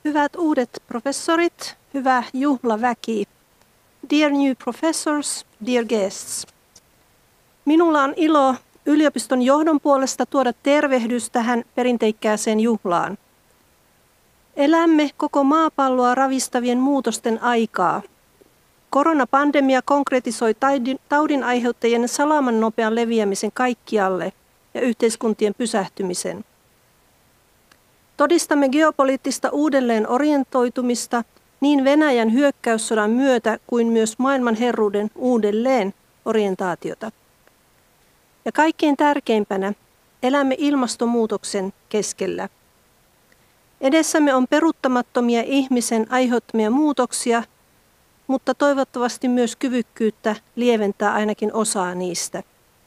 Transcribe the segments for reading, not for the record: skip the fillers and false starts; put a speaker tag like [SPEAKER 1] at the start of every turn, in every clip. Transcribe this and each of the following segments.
[SPEAKER 1] Hyvät uudet professorit, hyvä juhlaväki. Dear new professors, dear guests. Minulla on ilo yliopiston johdon puolesta tuoda tervehdys tähän perinteikkääseen juhlaan. Elämme koko maapalloa ravistavien muutosten aikaa. Koronapandemia konkretisoi taudin aiheuttajien salaman nopean leviämisen kaikkialle ja yhteiskuntien pysähtymisen. Todistamme geopoliittista uudelleen orientoitumista niin Venäjän hyökkäyssodan myötä kuin myös maailman herruuden uudelleen orientaatiota. Ja kaikkein tärkeimpänä elämme ilmastonmuutoksen keskellä. Edessämme on peruuttamattomia ihmisen aiheuttamia muutoksia, mutta toivottavasti myös kyvykkyyttä lieventää ainakin osaa niistä.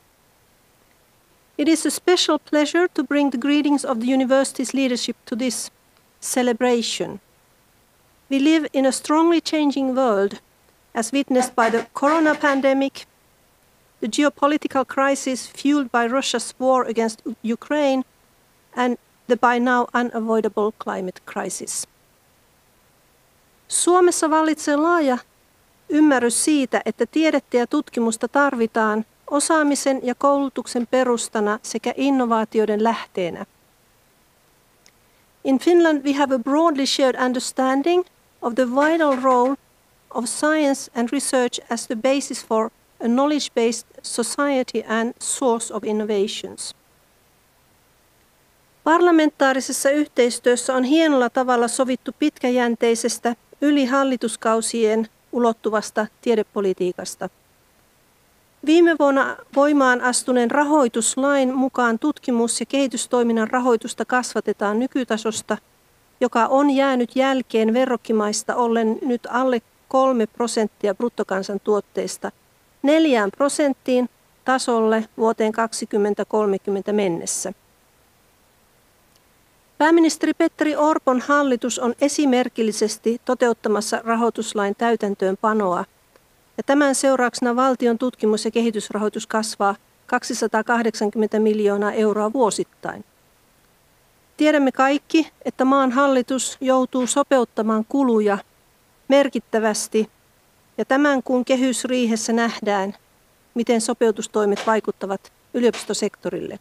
[SPEAKER 1] It is a special pleasure to bring the greetings of the university's leadership to this celebration. We live in a strongly changing world, as witnessed by the corona pandemic, the geopolitical crisis fueled by Russia's war against Ukraine, and the by now unavoidable climate crisis. Suomessa vallitsee laaja ymmärrys siitä, että tiedettä ja tutkimusta tarvitaan osaamisen ja koulutuksen perustana sekä innovaatioiden lähteenä. In Finland we have a broadly shared understanding of the vital role of science and research as the basis for a knowledge-based society and source of innovations. Parlamentaarisessa yhteistyössä on hienolla tavalla sovittu pitkäjänteisestä yli hallituskausien ulottuvasta tiedepolitiikasta. Viime vuonna voimaan astuneen rahoituslain mukaan tutkimus- ja kehitystoiminnan rahoitusta kasvatetaan nykytasosta, joka on jäänyt jälkeen verrokkimaista ollen nyt alle 3% bruttokansantuotteesta 4% tasolle vuoteen 2030 mennessä. Pääministeri Petteri Orpon hallitus on esimerkillisesti toteuttamassa rahoituslain täytäntöönpanoa, ja tämän seurauksena valtion tutkimus- ja kehitysrahoitus kasvaa 280 miljoonaa euroa vuosittain. Tiedämme kaikki, että maan hallitus joutuu sopeuttamaan kuluja merkittävästi, ja tämän kuun kehysriihessä nähdään, miten sopeutustoimet vaikuttavat yliopistosektorille.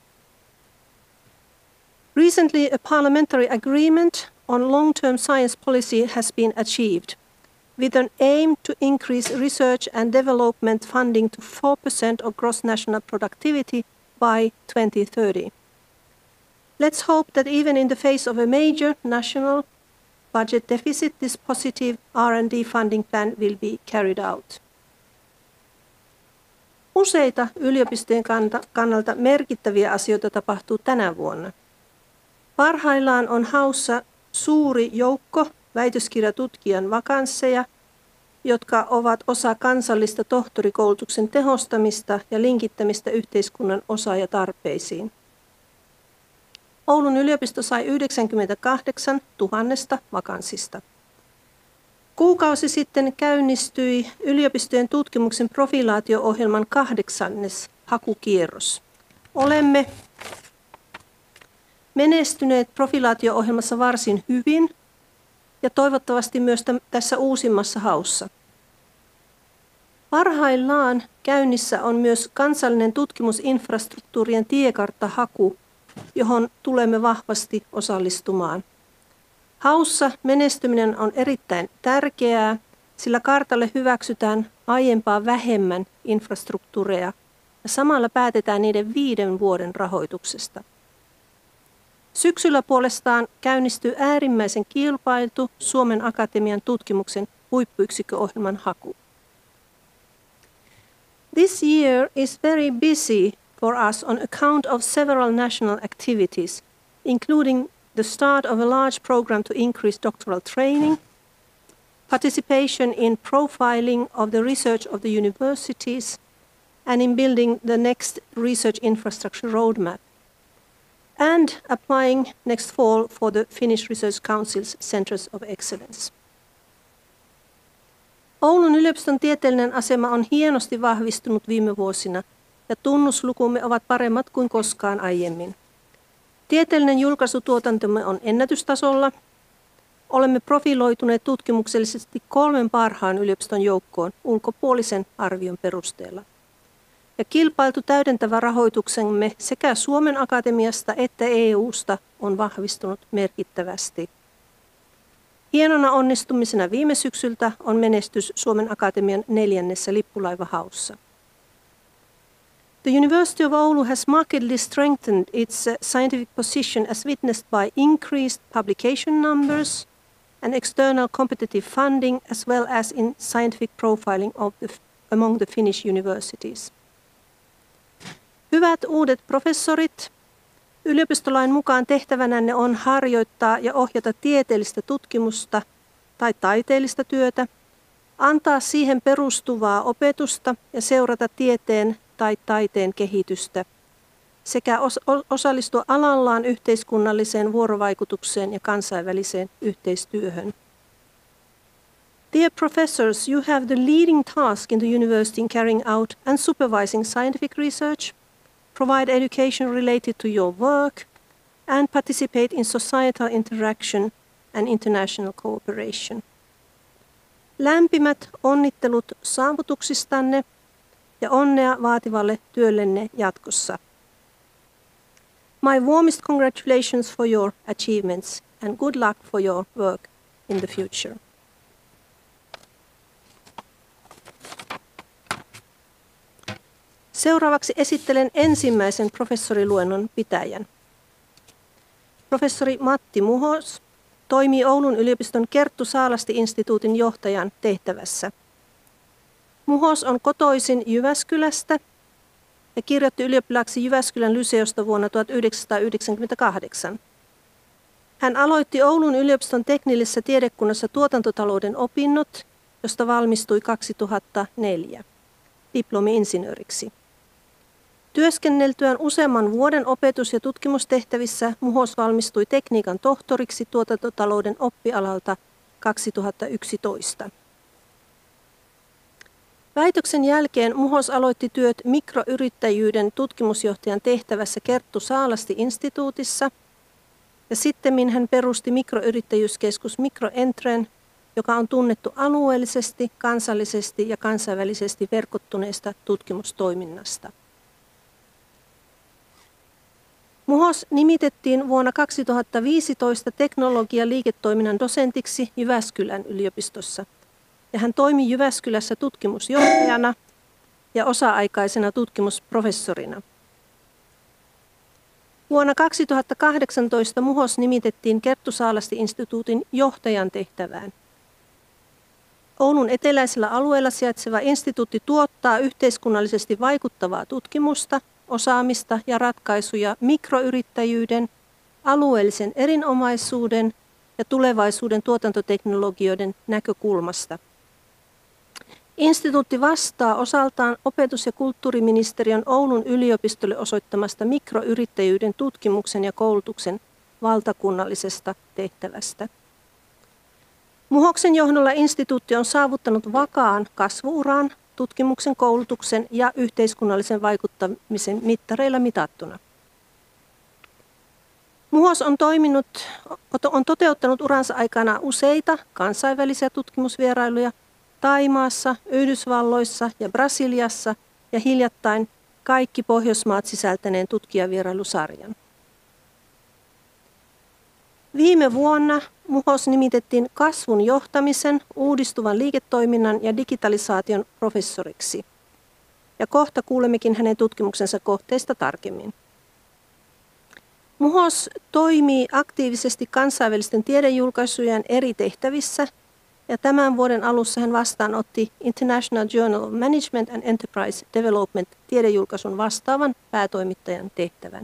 [SPEAKER 1] Recently, a parliamentary agreement on long-term science policy has been achieved, with an aim to increase research and development funding to 4% of gross national productivity by 2030. Let's hope that even in the face of a major national budget deficit, this positive R&D funding plan will be carried out. Useita yliopistojen kannalta merkittäviä asioita tapahtuu tänä vuonna. Parhaillaan on haussa suuri joukko väitöskirjatutkijan vakansseja, jotka ovat osa kansallista tohtorikoulutuksen tehostamista ja linkittämistä yhteiskunnan osaajatarpeisiin. Oulun yliopisto sai 98 000 vakanssista. Kuukausi sitten käynnistyi yliopistojen tutkimuksen profilaatio-ohjelman 8. hakukierros. Olemme menestyneet profilaatio-ohjelmassa varsin hyvin ja toivottavasti myös tässä uusimmassa haussa. Parhaillaan käynnissä on myös kansallinen tutkimusinfrastruktuurien tiekarttahaku, johon tulemme vahvasti osallistumaan. Haussa menestyminen on erittäin tärkeää, sillä kartalle hyväksytään aiempaa vähemmän infrastruktuureja ja samalla päätetään niiden 5 vuoden rahoituksesta. Syksyllä puolestaan käynnistyy äärimmäisen kilpailtu Suomen Akatemian tutkimuksen huippuyksikköohjelman haku. This year is very busy for us on account of several national activities, including the start of a large program to increase doctoral training, participation in profiling of the research of the universities, and in building the next research infrastructure roadmap, and applying next fall for the Finnish Research Council's Centers of Excellence. Oulun yliopiston tieteellinen asema on hienosti vahvistunut viime vuosina, ja tunnuslukumme ovat paremmat kuin koskaan aiemmin. Tieteellinen julkaisutuotantomme on ennätystasolla. olemme profiloituneet tutkimuksellisesti 3 parhaan yliopiston joukkoon ulkopuolisen arvion perusteella. Ja kilpailtu täydentävä rahoituksemme sekä Suomen Akatemiasta että EU:sta on vahvistunut merkittävästi. Hienona onnistumisena viime syksyltä on menestys Suomen Akatemian 4. lippulaivahaussa. The University of Oulu has markedly strengthened its scientific position as witnessed by increased publication numbers and external competitive funding, as well as in scientific profiling among the Finnish universities. Hyvät uudet professorit, yliopistolain mukaan tehtävänänne on harjoittaa ja ohjata tieteellistä tutkimusta tai taiteellista työtä, antaa siihen perustuvaa opetusta ja seurata tieteen tai taiteen kehitystä sekä osallistua alallaan yhteiskunnalliseen vuorovaikutukseen ja kansainväliseen yhteistyöhön. Dear professors, you have the leading task in the university in carrying out and supervising scientific research, provide education related to your work, and participate in societal interaction and international cooperation. Lämpimät onnittelut saavutuksistanne ja onnea vaativalle työllenne jatkossa. My warmest congratulations for your achievements and good luck for your work in the future. Seuraavaksi esittelen ensimmäisen professoriluennon pitäjän. Professori Matti Muhos toimii Oulun yliopiston Kerttu Saalasti-instituutin johtajan tehtävässä. Muhos on kotoisin Jyväskylästä ja kirjoitti ylioppilaaksi Jyväskylän Lyseosta vuonna 1998. Hän aloitti Oulun yliopiston teknillisessä tiedekunnassa tuotantotalouden opinnot, josta valmistui 2004 diplomi-insinööriksi. Työskenneltyään useamman vuoden opetus- ja tutkimustehtävissä Muhos valmistui tekniikan tohtoriksi tuotantotalouden oppialalta 2011. Väitöksen jälkeen Muhos aloitti työt mikroyrittäjyyden tutkimusjohtajan tehtävässä Kerttu Saalasti-instituutissa ja sittemmin hän perusti mikroyrittäjyyskeskus Microentren, joka on tunnettu alueellisesti, kansallisesti ja kansainvälisesti verkottuneesta tutkimustoiminnasta. Muhos nimitettiin vuonna 2015 teknologia-liiketoiminnan dosentiksi Jyväskylän yliopistossa ja hän toimi Jyväskylässä tutkimusjohtajana ja osa-aikaisena tutkimusprofessorina. Vuonna 2018 Muhos nimitettiin Kerttu Saalasti-instituutin johtajan tehtävään. Oulun eteläisellä alueella sijaitseva instituutti tuottaa yhteiskunnallisesti vaikuttavaa tutkimusta, osaamista ja ratkaisuja mikroyrittäjyyden, alueellisen erinomaisuuden ja tulevaisuuden tuotantoteknologioiden näkökulmasta. Instituutti vastaa osaltaan opetus- ja kulttuuriministeriön Oulun yliopistolle osoittamasta mikroyrittäjyyden tutkimuksen ja koulutuksen valtakunnallisesta tehtävästä. Muhoksen johdolla instituutti on saavuttanut vakaan kasvu-uran tutkimuksen, koulutuksen ja yhteiskunnallisen vaikuttamisen mittareilla mitattuna. Muhos on toteuttanut uransa aikana useita kansainvälisiä tutkimusvierailuja Thaimaassa, Yhdysvalloissa ja Brasiliassa ja hiljattain kaikki Pohjoismaat sisältäneen tutkijavierailusarjan. Viime vuonna Muhos nimitettiin kasvun johtamisen, uudistuvan liiketoiminnan ja digitalisaation professoriksi. Ja kohta kuulemmekin hänen tutkimuksensa kohteista tarkemmin. Muhos toimii aktiivisesti kansainvälisten tiedejulkaisujen eri tehtävissä ja tämän vuoden alussa hän vastaanotti International Journal of Management and Enterprise Development tiedejulkaisun vastaavan päätoimittajan tehtävän.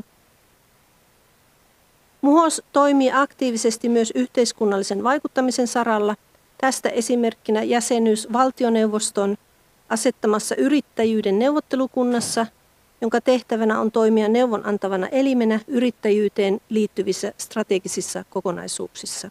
[SPEAKER 1] Muhos toimii aktiivisesti myös yhteiskunnallisen vaikuttamisen saralla, tästä esimerkkinä jäsenyys valtioneuvoston asettamassa yrittäjyyden neuvottelukunnassa, jonka tehtävänä on toimia neuvonantavana elimenä yrittäjyyteen liittyvissä strategisissa kokonaisuuksissa.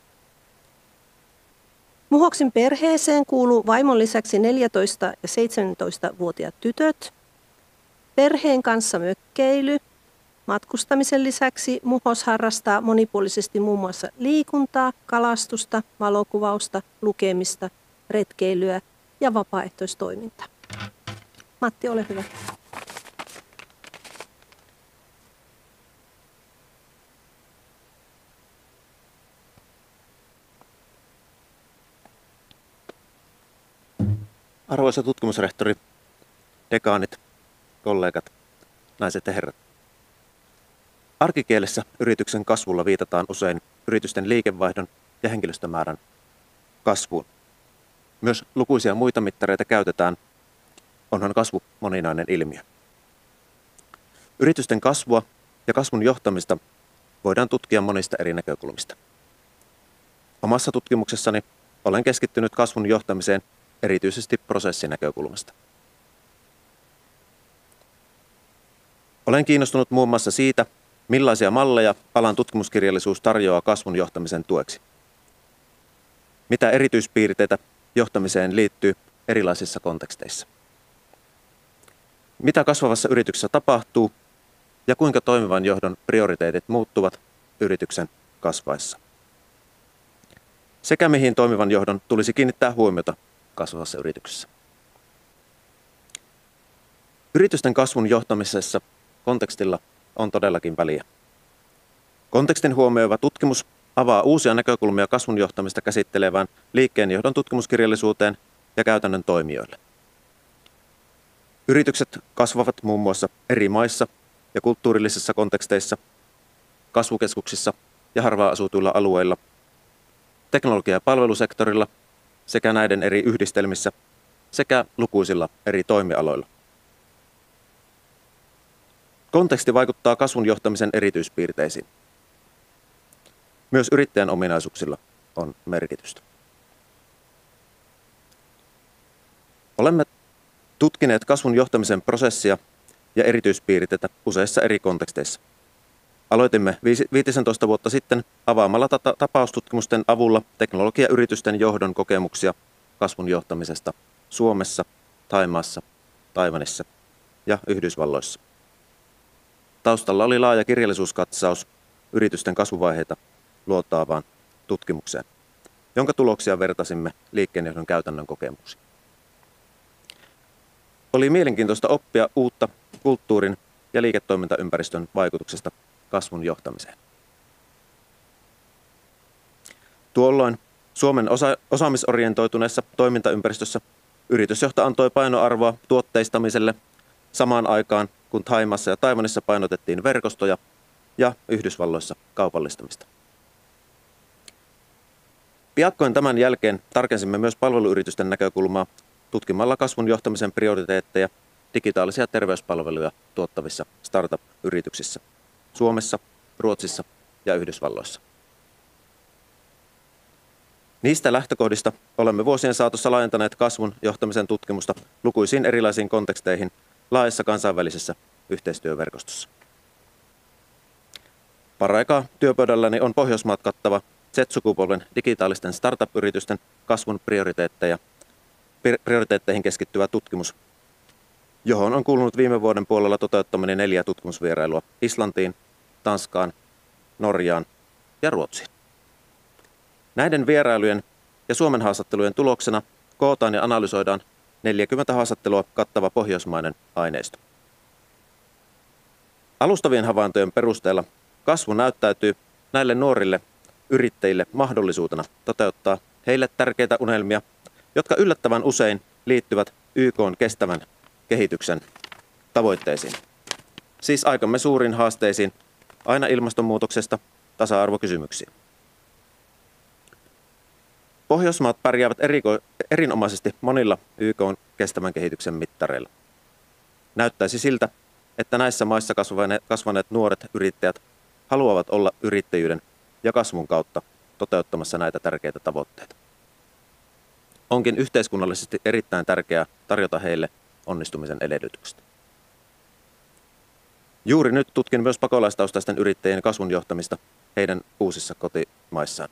[SPEAKER 1] Muhoksen perheeseen kuuluu vaimon lisäksi 14- ja 17-vuotiaat tytöt, perheen kanssa mökkeily, Matkustamisen lisäksi MUHOS harrastaa monipuolisesti muun muassa liikuntaa, kalastusta, valokuvausta, lukemista, retkeilyä ja vapaaehtoistoimintaa. Matti, ole hyvä.
[SPEAKER 2] Arvoisa tutkimusrehtori, dekaanit, kollegat, naiset ja herrat. Arkikielessä yrityksen kasvulla viitataan usein yritysten liikevaihdon ja henkilöstömäärän kasvuun. Myös lukuisia muita mittareita käytetään, onhan kasvu moninainen ilmiö. Yritysten kasvua ja kasvun johtamista voidaan tutkia monista eri näkökulmista. Omassa tutkimuksessani olen keskittynyt kasvun johtamiseen erityisesti prosessinäkökulmasta. Olen kiinnostunut muun muassa siitä, millaisia malleja alan tutkimuskirjallisuus tarjoaa kasvun johtamisen tueksi. Mitä erityispiirteitä johtamiseen liittyy erilaisissa konteksteissa. Mitä kasvavassa yrityksessä tapahtuu ja kuinka toimivan johdon prioriteetit muuttuvat yrityksen kasvaessa. Sekä mihin toimivan johdon tulisi kiinnittää huomiota kasvavassa yrityksessä. Yritysten kasvun johtamisessa kontekstilla on todellakin väliä. Kontekstin huomioiva tutkimus avaa uusia näkökulmia kasvun johtamista käsittelevään liikkeenjohdon tutkimuskirjallisuuteen ja käytännön toimijoille. Yritykset kasvavat muun muassa eri maissa ja kulttuurillisissa konteksteissa, kasvukeskuksissa ja harvaan asutuilla alueilla, teknologia- ja palvelusektorilla sekä näiden eri yhdistelmissä sekä lukuisilla eri toimialoilla. Konteksti vaikuttaa kasvun johtamisen erityispiirteisiin. Myös yrittäjän ominaisuuksilla on merkitystä. Olemme tutkineet kasvun johtamisen prosessia ja erityispiirteitä useissa eri konteksteissa. Aloitimme 15 vuotta sitten avaamalla tapaustutkimusten avulla teknologiayritysten johdon kokemuksia kasvun johtamisesta Suomessa, Thaimaassa, Taiwanissa ja Yhdysvalloissa. Taustalla oli laaja kirjallisuuskatsaus yritysten kasvuvaiheita luotaavaan tutkimukseen, jonka tuloksia vertasimme liikkeenjohdon käytännön kokemuksiin. Oli mielenkiintoista oppia uutta kulttuurin ja liiketoimintaympäristön vaikutuksesta kasvun johtamiseen. Tuolloin Suomen osaamisorientoituneessa toimintaympäristössä yritysjohto antoi painoarvoa tuotteistamiselle samaan aikaan, kun Thaimassa ja Taiwanissa painotettiin verkostoja ja Yhdysvalloissa kaupallistamista. Piakkoin tämän jälkeen tarkensimme myös palveluyritysten näkökulmaa tutkimalla kasvun johtamisen prioriteetteja digitaalisia terveyspalveluja tuottavissa startup-yrityksissä Suomessa, Ruotsissa ja Yhdysvalloissa. Niistä lähtökohdista olemme vuosien saatossa laajentaneet kasvun johtamisen tutkimusta lukuisiin erilaisiin konteksteihin laajassa kansainvälisessä yhteistyöverkostossa. Paraikaa työpöydälläni on Pohjoismaat kattava Z-sukupolven digitaalisten startup-yritysten kasvun prioriteetteihin keskittyvä tutkimus, johon on kuulunut viime vuoden puolella toteuttamani 4 tutkimusvierailua Islantiin, Tanskaan, Norjaan ja Ruotsiin. Näiden vierailujen ja Suomen haastattelujen tuloksena kootaan ja analysoidaan 40 haastattelua kattava pohjoismainen aineisto. Alustavien havaintojen perusteella kasvu näyttäytyy näille nuorille yrittäjille mahdollisuutena toteuttaa heille tärkeitä unelmia, jotka yllättävän usein liittyvät YK:n kestävän kehityksen tavoitteisiin. Siis aikamme suuriin haasteisiin, aina ilmastonmuutoksesta tasa-arvokysymyksiin. Pohjoismaat pärjäävät erinomaisesti monilla YK:n kestävän kehityksen mittareilla. Näyttäisi siltä, että näissä maissa kasvaneet nuoret yrittäjät haluavat olla yrittäjyyden ja kasvun kautta toteuttamassa näitä tärkeitä tavoitteita. Onkin yhteiskunnallisesti erittäin tärkeää tarjota heille onnistumisen edellytykset. Juuri nyt tutkin myös pakolaistaustaisten yrittäjien kasvun johtamista heidän uusissa kotimaissaan.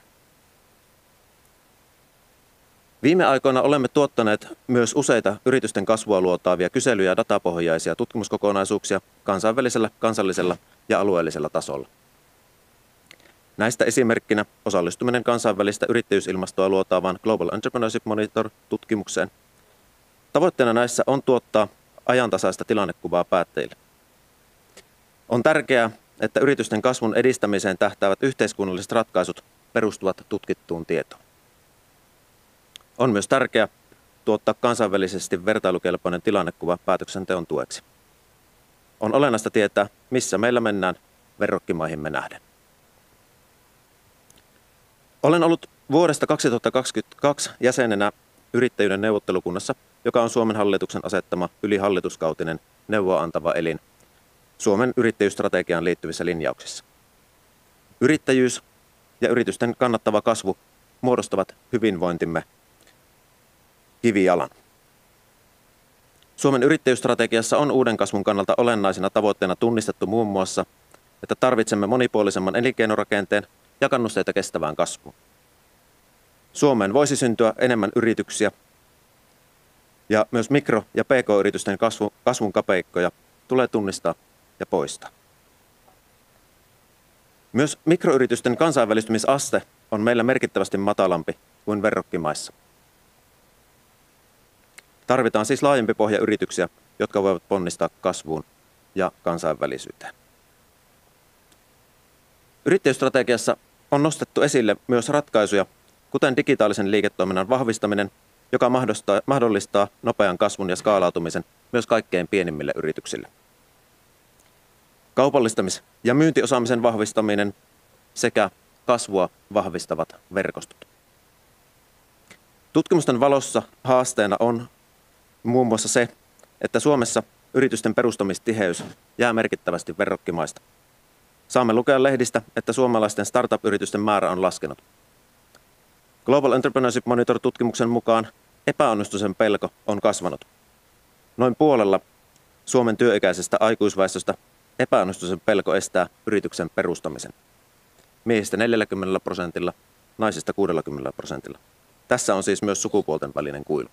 [SPEAKER 2] Viime aikoina olemme tuottaneet myös useita yritysten kasvua luotaavia kysely- ja datapohjaisia tutkimuskokonaisuuksia kansainvälisellä, kansallisella ja alueellisella tasolla. Näistä esimerkkinä osallistuminen kansainvälistä yrittäjyysilmastoa luotaavaan Global Entrepreneurship Monitor-tutkimukseen. Tavoitteena näissä on tuottaa ajantasaista tilannekuvaa päättäjille. On tärkeää, että yritysten kasvun edistämiseen tähtäävät yhteiskunnalliset ratkaisut perustuvat tutkittuun tietoon. On myös tärkeää tuottaa kansainvälisesti vertailukelpoinen tilannekuva päätöksenteon tueksi. On olennaista tietää, missä meillä mennään verrokkimaihimme nähden. Olen ollut vuodesta 2022 jäsenenä yrittäjyyden neuvottelukunnassa, joka on Suomen hallituksen asettama ylihallituskautinen neuvoa antava elin Suomen yrittäjyysstrategiaan liittyvissä linjauksissa. Yrittäjyys ja yritysten kannattava kasvu muodostavat hyvinvointimme kivijalan. Suomen yrittäjyysstrategiassa on uuden kasvun kannalta olennaisena tavoitteena tunnistettu muun muassa, että tarvitsemme monipuolisemman elinkeinorakenteen ja kannusteita kestävään kasvuun. Suomeen voisi syntyä enemmän yrityksiä ja myös mikro- ja pk-yritysten kasvun kapeikkoja tulee tunnistaa ja poistaa. Myös mikroyritysten kansainvälistymisaste on meillä merkittävästi matalampi kuin verrokkimaissa. Tarvitaan siis laajempi pohja yrityksiä, jotka voivat ponnistaa kasvuun ja kansainvälisyyteen. Yrittäjyysstrategiassa on nostettu esille myös ratkaisuja, kuten digitaalisen liiketoiminnan vahvistaminen, joka mahdollistaa nopean kasvun ja skaalautumisen myös kaikkein pienimmille yrityksille. Kaupallistamis- ja myyntiosaamisen vahvistaminen sekä kasvua vahvistavat verkostot. Tutkimusten valossa haasteena on muun muassa se, että Suomessa yritysten perustamistiheys jää merkittävästi verrokkimaista. Saamme lukea lehdistä, että suomalaisten startup-yritysten määrä on laskenut. Global Entrepreneurship Monitor-tutkimuksen mukaan epäonnistumisen pelko on kasvanut. Noin puolella Suomen työikäisestä aikuisväestöstä epäonnistumisen pelko estää yrityksen perustamisen. Miehistä 40%, naisista 60%. Tässä on siis myös sukupuolten välinen kuilu.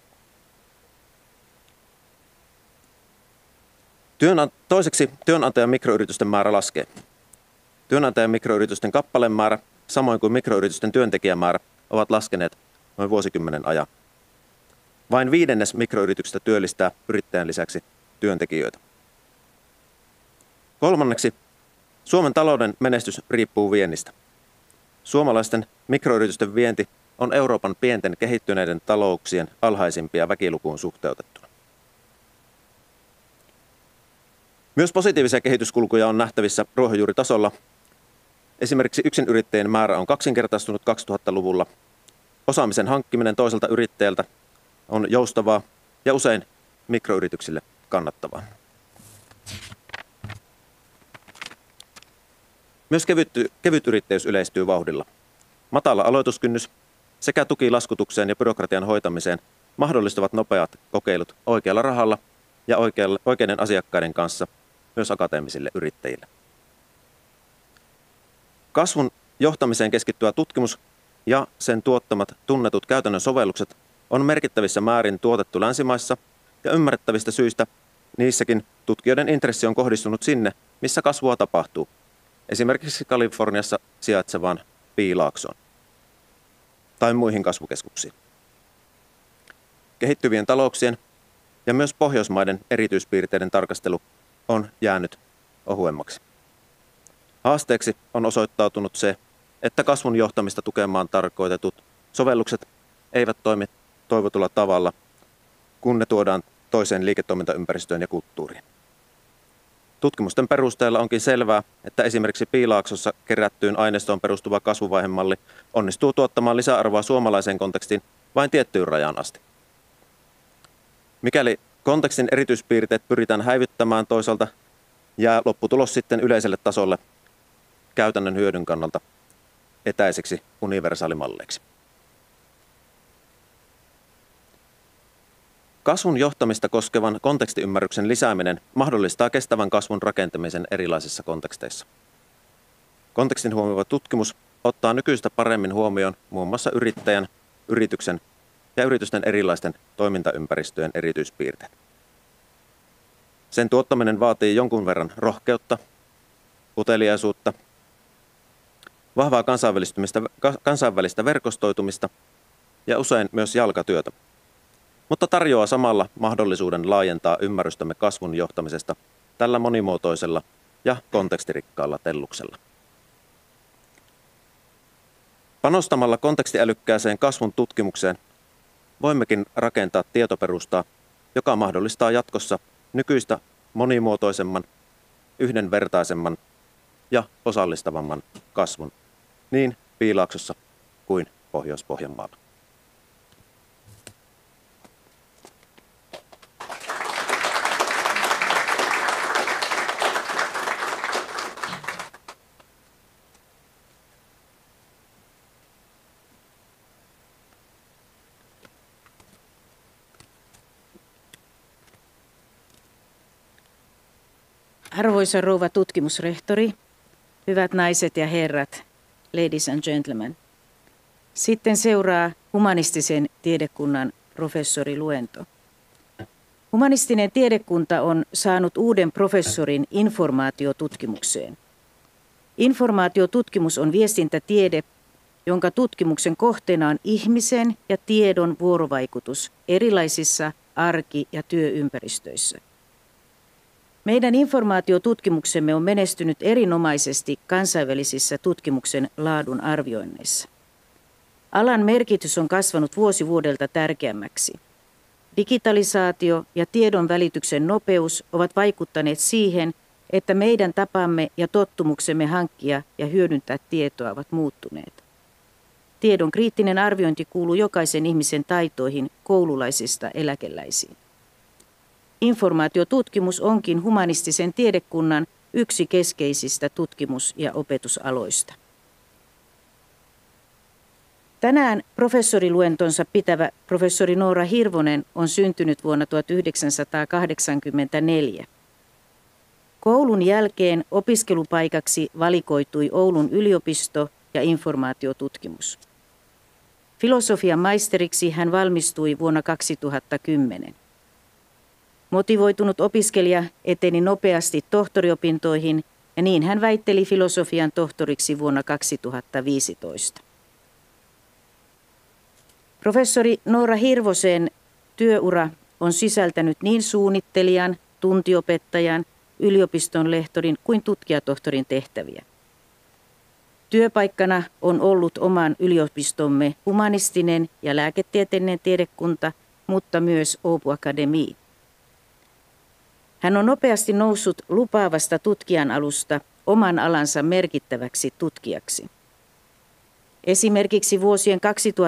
[SPEAKER 2] Toiseksi työnantajan mikroyritysten määrä laskee. Työnantajan mikroyritysten kappalemäärä, samoin kuin mikroyritysten työntekijämäärä, ovat laskeneet noin vuosikymmenen ajan. Vain 1/5 mikroyrityksistä työllistää yrittäjän lisäksi työntekijöitä. Kolmanneksi, Suomen talouden menestys riippuu viennistä. Suomalaisten mikroyritysten vienti on Euroopan pienten kehittyneiden talouksien alhaisimpia väkilukuun suhteutettuna. Myös positiivisia kehityskulkuja on nähtävissä ruohonjuuritasolla. Esimerkiksi yksinyrittäjien määrä on kaksinkertaistunut 2000-luvulla. Osaamisen hankkiminen toiselta yrittäjältä on joustavaa ja usein mikroyrityksille kannattavaa. Myös kevytyrittäjyys yleistyy vauhdilla. Matala aloituskynnys sekä tuki laskutukseen ja byrokratian hoitamiseen mahdollistavat nopeat kokeilut oikealla rahalla ja oikeiden asiakkaiden kanssa myös akateemisille yrittäjille. Kasvun johtamiseen keskittyvä tutkimus ja sen tuottamat tunnetut käytännön sovellukset on merkittävissä määrin tuotettu länsimaissa ja ymmärrettävistä syistä niissäkin tutkijoiden intressi on kohdistunut sinne, missä kasvua tapahtuu, esimerkiksi Kaliforniassa sijaitsevaan Piilaaksoon tai muihin kasvukeskuksiin. Kehittyvien talouksien ja myös Pohjoismaiden erityispiirteiden tarkastelu on jäänyt ohuemmaksi. Haasteeksi on osoittautunut se, että kasvun johtamista tukemaan tarkoitetut sovellukset eivät toimi toivotulla tavalla, kun ne tuodaan toiseen liiketoimintaympäristöön ja kulttuuriin. Tutkimusten perusteella onkin selvää, että esimerkiksi Piilaaksossa kerättyyn aineistoon perustuva kasvuvaihemalli onnistuu tuottamaan lisäarvoa suomalaiseen kontekstiin vain tiettyyn rajaan asti. Mikäli kontekstin erityispiirteet pyritään häivyttämään toisaalta, jää lopputulos sitten yleiselle tasolle käytännön hyödyn kannalta etäiseksi universaalimalleiksi. Kasvun johtamista koskevan kontekstiymmärryksen lisääminen mahdollistaa kestävän kasvun rakentamisen erilaisissa konteksteissa. Kontekstin huomioiva tutkimus ottaa nykyistä paremmin huomioon muun muassa yrittäjän, yrityksen ja yritysten erilaisten toimintaympäristöjen erityispiirteet. Sen tuottaminen vaatii jonkun verran rohkeutta uteliaisuutta, vahvaa kansainvälistä verkostoitumista ja usein myös jalkatyötä, mutta tarjoaa samalla mahdollisuuden laajentaa ymmärrystämme kasvun johtamisesta tällä monimuotoisella ja kontekstirikkaalla telluksella. Panostamalla kontekstiälykkääseen kasvun tutkimukseen voimmekin rakentaa tietoperustaa, joka mahdollistaa jatkossa nykyistä monimuotoisemman, yhdenvertaisemman ja osallistavamman kasvun niin Piilaaksossa kuin Pohjois-Pohjanmaalla.
[SPEAKER 3] Arvoisa rouva tutkimusrehtori, hyvät naiset ja herrat, ladies and gentlemen. Sitten seuraa humanistisen tiedekunnan professoriluento. Humanistinen tiedekunta on saanut uuden professorin informaatiotutkimukseen. Informaatiotutkimus on viestintätiede, jonka tutkimuksen kohteena on ihmisen ja tiedon vuorovaikutus erilaisissa arki- ja työympäristöissä. Meidän informaatiotutkimuksemme on menestynyt erinomaisesti kansainvälisissä tutkimuksen laadun arvioinneissa. Alan merkitys on kasvanut vuosi vuodelta tärkeämmäksi. Digitalisaatio ja tiedon välityksen nopeus ovat vaikuttaneet siihen, että meidän tapamme ja tottumuksemme hankkia ja hyödyntää tietoa ovat muuttuneet. Tiedon kriittinen arviointi kuuluu jokaisen ihmisen taitoihin koululaisista eläkeläisiin. Informaatiotutkimus onkin humanistisen tiedekunnan yksi keskeisistä tutkimus- ja opetusaloista. Tänään professoriluentonsa pitävä professori Noora Hirvonen on syntynyt vuonna 1984. Koulun jälkeen opiskelupaikaksi valikoitui Oulun yliopisto ja informaatiotutkimus. Filosofian maisteriksi hän valmistui vuonna 2010. Motivoitunut opiskelija eteni nopeasti tohtoriopintoihin ja niin hän väitteli filosofian tohtoriksi vuonna 2015. Professori Noora Hirvosen työura on sisältänyt niin suunnittelijan, tuntiopettajan, yliopiston lehtorin kuin tutkijatohtorin tehtäviä. Työpaikkana on ollut oman yliopistomme humanistinen ja lääketieteellinen tiedekunta, mutta myös Åbo Akademi. Hän on nopeasti noussut lupaavasta tutkijan alusta oman alansa merkittäväksi tutkijaksi. Esimerkiksi vuosien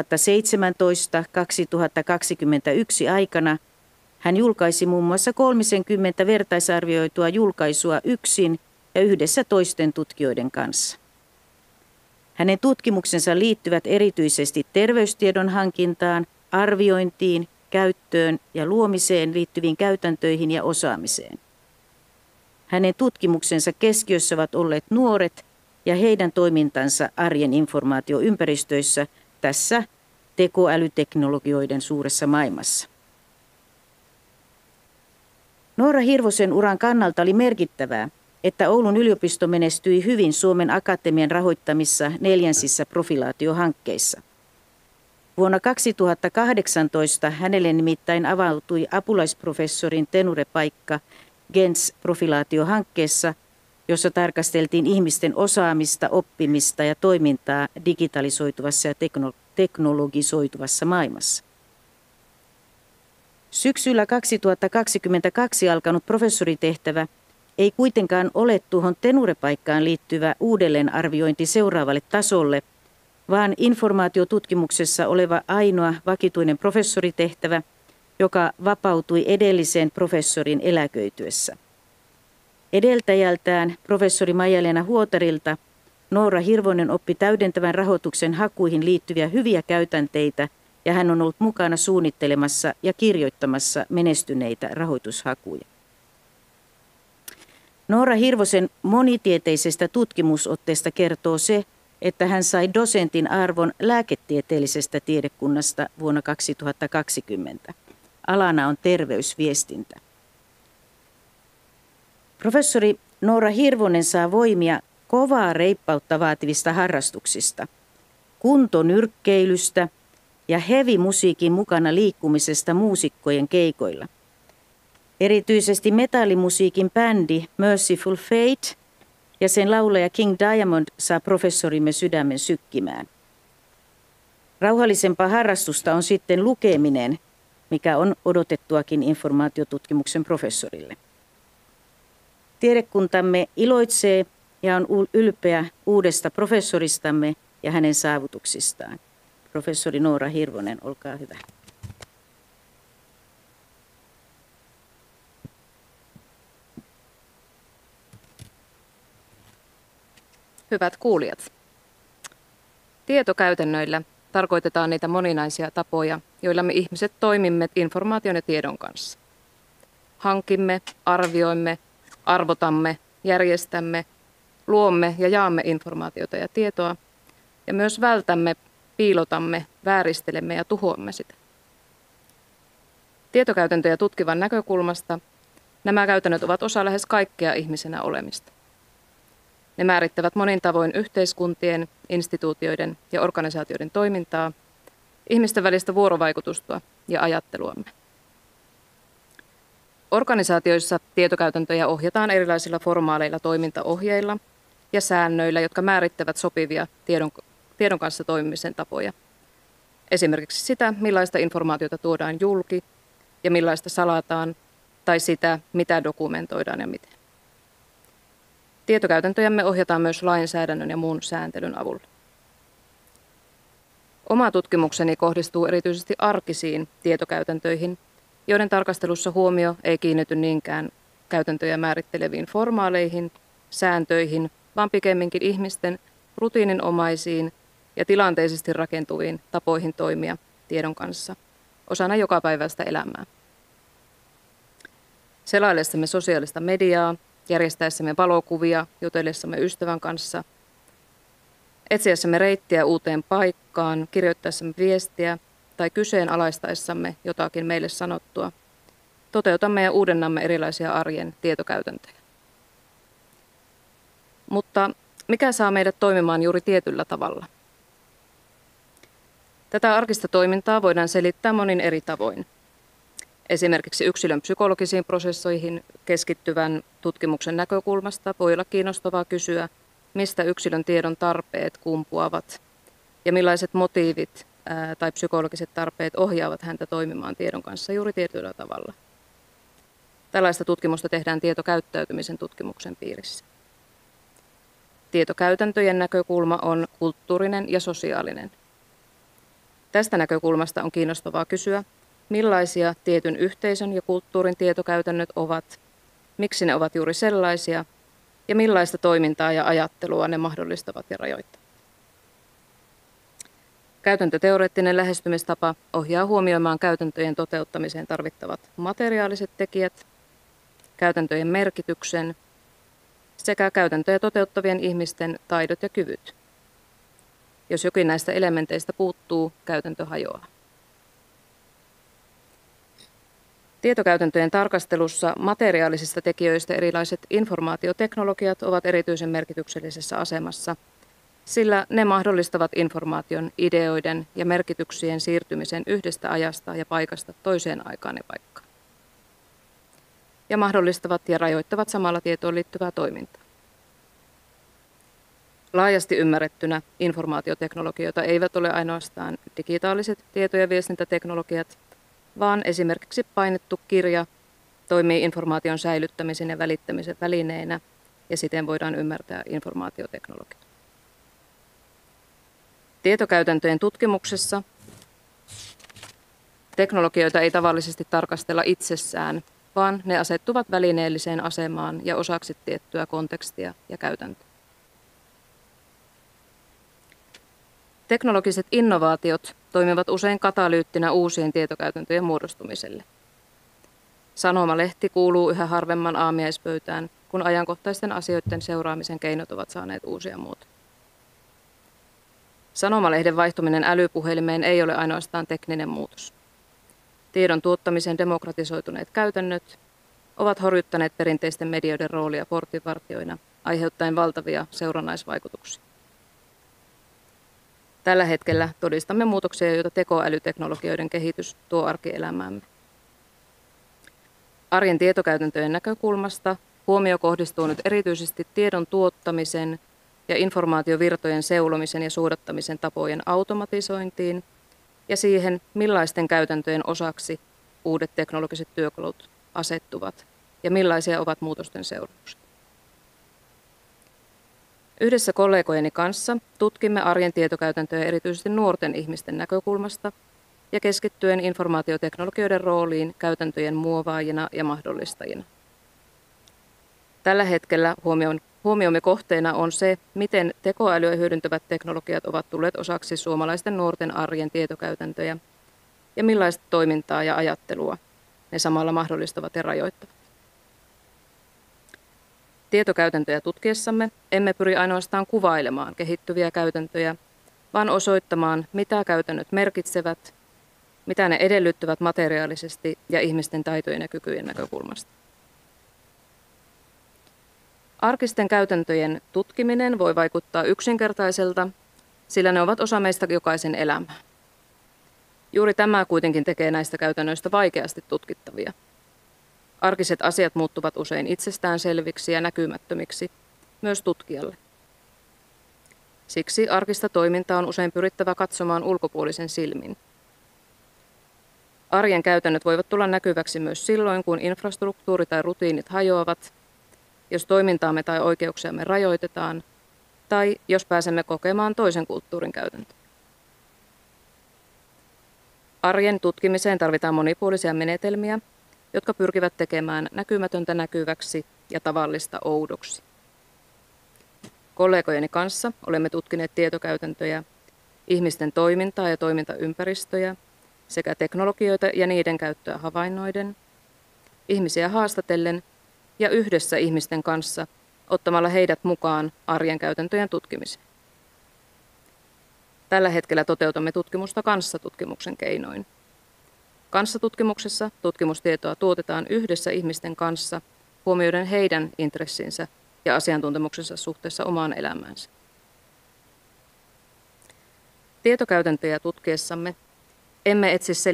[SPEAKER 3] 2017-2021 aikana hän julkaisi muun muassa 30 vertaisarvioitua julkaisua yksin ja yhdessä toisten tutkijoiden kanssa. Hänen tutkimuksensa liittyvät erityisesti terveystiedon hankintaan, arviointiin, käyttöön ja luomiseen liittyviin käytäntöihin ja osaamiseen. Hänen tutkimuksensa keskiössä ovat olleet nuoret ja heidän toimintansa arjen informaatioympäristöissä tässä tekoälyteknologioiden suuressa maailmassa. Noora Hirvosen uran kannalta oli merkittävää, että Oulun yliopisto menestyi hyvin Suomen Akatemian rahoittamissa 4 profilaatiohankkeissa. Vuonna 2018 hänelle nimittäin avautui apulaisprofessorin tenurepaikka GENS-profilaatiohankkeessa, jossa tarkasteltiin ihmisten osaamista, oppimista ja toimintaa digitalisoituvassa ja teknologisoituvassa maailmassa. Syksyllä 2022 alkanut professoritehtävä ei kuitenkaan ole tuohon tenurepaikkaan liittyvä uudelleenarviointi seuraavalle tasolle, vaan informaatiotutkimuksessa oleva ainoa vakituinen professoritehtävä, joka vapautui edellisen professorin eläköityessä. Edeltäjältään professori Maija-Leena Huotarilta Noora Hirvonen oppi täydentävän rahoituksen hakuihin liittyviä hyviä käytänteitä ja hän on ollut mukana suunnittelemassa ja kirjoittamassa menestyneitä rahoitushakuja. Noora Hirvosen monitieteisestä tutkimusotteesta kertoo se, että hän sai dosentin arvon lääketieteellisestä tiedekunnasta vuonna 2020. Alana on terveysviestintä. Professori Noora Hirvonen saa voimia kovaa reippautta vaativista harrastuksista, kuntonyrkkeilystä ja heavy-musiikin mukana liikkumisesta muusikkojen keikoilla. Erityisesti metallimusiikin bändi Merciful Fate ja sen laulaja King Diamond saa professorimme sydämen sykkimään. Rauhallisempaa harrastusta on sitten lukeminen, mikä on odotettuakin informaatiotutkimuksen professorille. Tiedekuntamme iloitsee ja on ylpeä uudesta professoristamme ja hänen saavutuksistaan. Professori Noora Hirvonen, olkaa hyvä.
[SPEAKER 4] Hyvät kuulijat. Tietokäytännöillä tarkoitetaan niitä moninaisia tapoja, joilla me ihmiset toimimme informaation ja tiedon kanssa. Hankimme, arvioimme, arvotamme, järjestämme, luomme ja jaamme informaatiota ja tietoa ja myös vältämme, piilotamme, vääristelemme ja tuhoamme sitä. Tietokäytäntöjä tutkivan näkökulmasta nämä käytännöt ovat osa lähes kaikkea ihmisenä olemista. Ne määrittävät monin tavoin yhteiskuntien, instituutioiden ja organisaatioiden toimintaa, ihmisten välistä vuorovaikutusta ja ajatteluamme. Organisaatioissa tietokäytäntöjä ohjataan erilaisilla formaaleilla toimintaohjeilla ja säännöillä, jotka määrittävät sopivia tiedon kanssa toimimisen tapoja. Esimerkiksi sitä, millaista informaatiota tuodaan julki ja millaista salataan, tai sitä, mitä dokumentoidaan ja miten. Tietokäytäntöjämme ohjataan myös lainsäädännön ja muun sääntelyn avulla. Oma tutkimukseni kohdistuu erityisesti arkisiin tietokäytäntöihin, joiden tarkastelussa huomio ei kiinnity niinkään käytäntöjä määritteleviin formaaleihin, sääntöihin, vaan pikemminkin ihmisten rutiininomaisiin ja tilanteisesti rakentuviin tapoihin toimia tiedon kanssa osana jokapäiväistä elämää. Selaillessamme sosiaalista mediaa, järjestäessämme valokuvia, jutellessamme ystävän kanssa, etsiessämme reittiä uuteen paikkaan, kirjoittaessamme viestiä tai kyseenalaistaessamme jotakin meille sanottua, toteutamme ja uudennamme erilaisia arjen tietokäytäntöjä. Mutta mikä saa meidät toimimaan juuri tietyllä tavalla? Tätä arkista toimintaa voidaan selittää monin eri tavoin. Esimerkiksi yksilön psykologisiin prosessoihin keskittyvän tutkimuksen näkökulmasta voi olla kiinnostavaa kysyä, mistä yksilön tiedon tarpeet kumpuavat ja millaiset motiivit tai psykologiset tarpeet ohjaavat häntä toimimaan tiedon kanssa juuri tietyllä tavalla. Tällaista tutkimusta tehdään tietokäyttäytymisen tutkimuksen piirissä. Tietokäytäntöjen näkökulma on kulttuurinen ja sosiaalinen. Tästä näkökulmasta on kiinnostavaa kysyä, millaisia tietyn yhteisön ja kulttuurin tietokäytännöt ovat, miksi ne ovat juuri sellaisia ja millaista toimintaa ja ajattelua ne mahdollistavat ja rajoittavat. Käytäntöteoreettinen lähestymistapa ohjaa huomioimaan käytäntöjen toteuttamiseen tarvittavat materiaaliset tekijät, käytäntöjen merkityksen sekä käytäntöjä toteuttavien ihmisten taidot ja kyvyt. Jos jokin näistä elementeistä puuttuu, käytäntö hajoaa. Tietokäytäntöjen tarkastelussa materiaalisista tekijöistä erilaiset informaatioteknologiat ovat erityisen merkityksellisessä asemassa, sillä ne mahdollistavat informaation, ideoiden ja merkityksien siirtymisen yhdestä ajasta ja paikasta toiseen aikaan ja paikkaan. Ja mahdollistavat ja rajoittavat samalla tietoon liittyvää toimintaa. Laajasti ymmärrettynä informaatioteknologioita eivät ole ainoastaan digitaaliset tieto- ja viestintäteknologiat, vaan esimerkiksi painettu kirja toimii informaation säilyttämisen ja välittämisen välineenä ja siten voidaan ymmärtää informaatioteknologiaa. Tietokäytäntöjen tutkimuksessa teknologioita ei tavallisesti tarkastella itsessään, vaan ne asettuvat välineelliseen asemaan ja osaksi tiettyä kontekstia ja käytäntöä. Teknologiset innovaatiot toimivat usein katalyyttinä uusien tietokäytäntöjen muodostumiselle. Sanomalehti kuuluu yhä harvemman aamiaispöytään, kun ajankohtaisten asioiden seuraamisen keinot ovat saaneet uusia muotoja. Sanomalehden vaihtuminen älypuhelimeen ei ole ainoastaan tekninen muutos. Tiedon tuottamisen demokratisoituneet käytännöt ovat horjuttaneet perinteisten medioiden roolia portinvartijoina, aiheuttaen valtavia seurannaisvaikutuksia. Tällä hetkellä todistamme muutoksia, joita tekoälyteknologioiden kehitys tuo arkielämäämme. Arjen tietokäytäntöjen näkökulmasta huomio kohdistuu nyt erityisesti tiedon tuottamisen ja informaatiovirtojen seulomisen ja suodattamisen tapojen automatisointiin ja siihen, millaisten käytäntöjen osaksi uudet teknologiset työkalut asettuvat ja millaisia ovat muutosten seuraukset. Yhdessä kollegojeni kanssa tutkimme arjen tietokäytäntöjä erityisesti nuorten ihmisten näkökulmasta ja keskittyen informaatioteknologioiden rooliin käytäntöjen muovaajina ja mahdollistajina. Tällä hetkellä huomiomme kohteena on se, miten tekoälyä hyödyntävät teknologiat ovat tulleet osaksi suomalaisten nuorten arjen tietokäytäntöjä ja millaista toimintaa ja ajattelua ne samalla mahdollistavat ja rajoittavat. Tietokäytäntöjä tutkiessamme emme pyri ainoastaan kuvailemaan kehittyviä käytäntöjä, vaan osoittamaan, mitä käytännöt merkitsevät, mitä ne edellyttävät materiaalisesti ja ihmisten taitojen ja kykyjen näkökulmasta. Arkisten käytäntöjen tutkiminen voi vaikuttaa yksinkertaiselta, sillä ne ovat osa meistä jokaisen elämää. Juuri tämä kuitenkin tekee näistä käytännöistä vaikeasti tutkittavia. Arkiset asiat muuttuvat usein itsestäänselviksi ja näkymättömiksi, myös tutkijalle. Siksi arkista toimintaa on usein pyrittävä katsomaan ulkopuolisen silmin. Arjen käytännöt voivat tulla näkyväksi myös silloin, kun infrastruktuuri tai rutiinit hajoavat, jos toimintaamme tai oikeuksiamme rajoitetaan, tai jos pääsemme kokemaan toisen kulttuurin käytäntöjä. Arjen tutkimiseen tarvitaan monipuolisia menetelmiä, jotka pyrkivät tekemään näkymätöntä näkyväksi ja tavallista oudoksi. Kollegojeni kanssa olemme tutkineet tietokäytäntöjä, ihmisten toimintaa ja toimintaympäristöjä sekä teknologioita ja niiden käyttöä havainnoiden, ihmisiä haastatellen ja yhdessä ihmisten kanssa ottamalla heidät mukaan arjen käytäntöjen tutkimiseen. Tällä hetkellä toteutamme tutkimusta kanssatutkimuksen keinoin. Kanssatutkimuksessa tutkimustietoa tuotetaan yhdessä ihmisten kanssa huomioiden heidän intressinsä ja asiantuntemuksensa suhteessa omaan elämäänsä. Tietokäytäntöjä tutkiessamme emme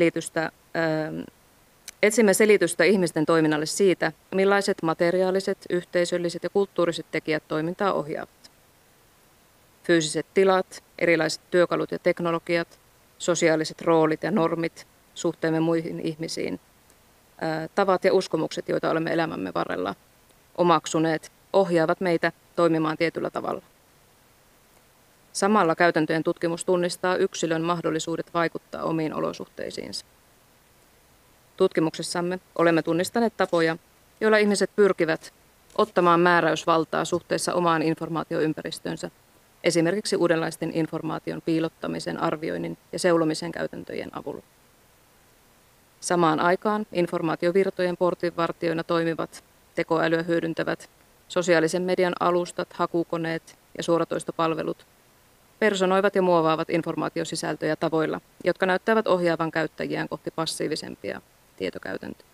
[SPEAKER 4] etsimme selitystä ihmisten toiminnalle siitä, millaiset materiaaliset, yhteisölliset ja kulttuuriset tekijät toimintaa ohjaavat. Fyysiset tilat, erilaiset työkalut ja teknologiat, sosiaaliset roolit ja normit, suhteemme muihin ihmisiin, tavat ja uskomukset, joita olemme elämämme varrella omaksuneet, ohjaavat meitä toimimaan tietyllä tavalla. Samalla käytäntöjen tutkimus tunnistaa yksilön mahdollisuudet vaikuttaa omiin olosuhteisiinsa. Tutkimuksessamme olemme tunnistaneet tapoja, joilla ihmiset pyrkivät ottamaan määräysvaltaa suhteessa omaan informaatioympäristöönsä, esimerkiksi uudenlaisten informaation piilottamisen, arvioinnin ja seulomisen käytäntöjen avulla. Samaan aikaan informaatiovirtojen portinvartijoina toimivat, tekoälyä hyödyntävät, sosiaalisen median alustat, hakukoneet ja suoratoistopalvelut personoivat ja muovaavat informaatiosisältöjä tavoilla, jotka näyttävät ohjaavan käyttäjiään kohti passiivisempia tietokäytäntöjä.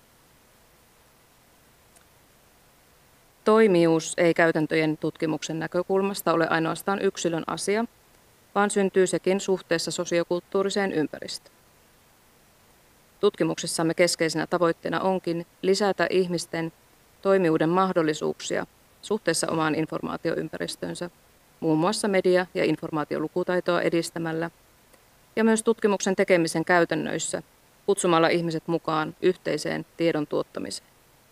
[SPEAKER 4] Toimijuus ei käytäntöjen tutkimuksen näkökulmasta ole ainoastaan yksilön asia, vaan syntyy sekin suhteessa sosiokulttuuriseen ympäristöön. Tutkimuksessamme keskeisenä tavoitteena onkin lisätä ihmisten toimijuuden mahdollisuuksia suhteessa omaan informaatioympäristöönsä, muun muassa media- ja informaatiolukutaitoa edistämällä, ja myös tutkimuksen tekemisen käytännöissä kutsumalla ihmiset mukaan yhteiseen tiedon tuottamiseen.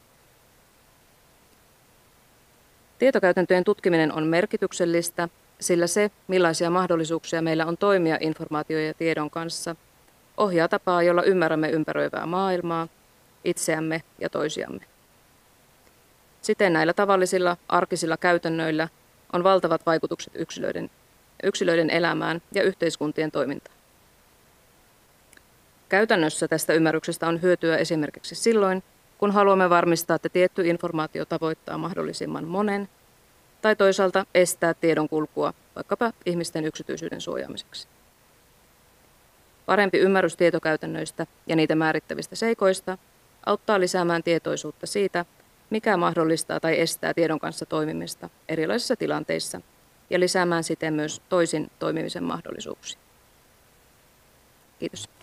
[SPEAKER 4] Tietokäytäntöjen tutkiminen on merkityksellistä, sillä se, millaisia mahdollisuuksia meillä on toimia informaatio ja tiedon kanssa, ohjaa tapaa, jolla ymmärrämme ympäröivää maailmaa, itseämme ja toisiamme. Siten näillä tavallisilla, arkisilla käytännöillä on valtavat vaikutukset yksilöiden elämään ja yhteiskuntien toimintaan. Käytännössä tästä ymmärryksestä on hyötyä esimerkiksi silloin, kun haluamme varmistaa, että tietty informaatio tavoittaa mahdollisimman monen, tai toisaalta estää tiedon kulkua vaikkapa ihmisten yksityisyyden suojaamiseksi. Parempi ymmärrys tietokäytännöistä ja niitä määrittävistä seikoista auttaa lisäämään tietoisuutta siitä, mikä mahdollistaa tai estää tiedon kanssa toimimista erilaisissa tilanteissa ja lisäämään siten myös toisin toimimisen mahdollisuuksia. Kiitos.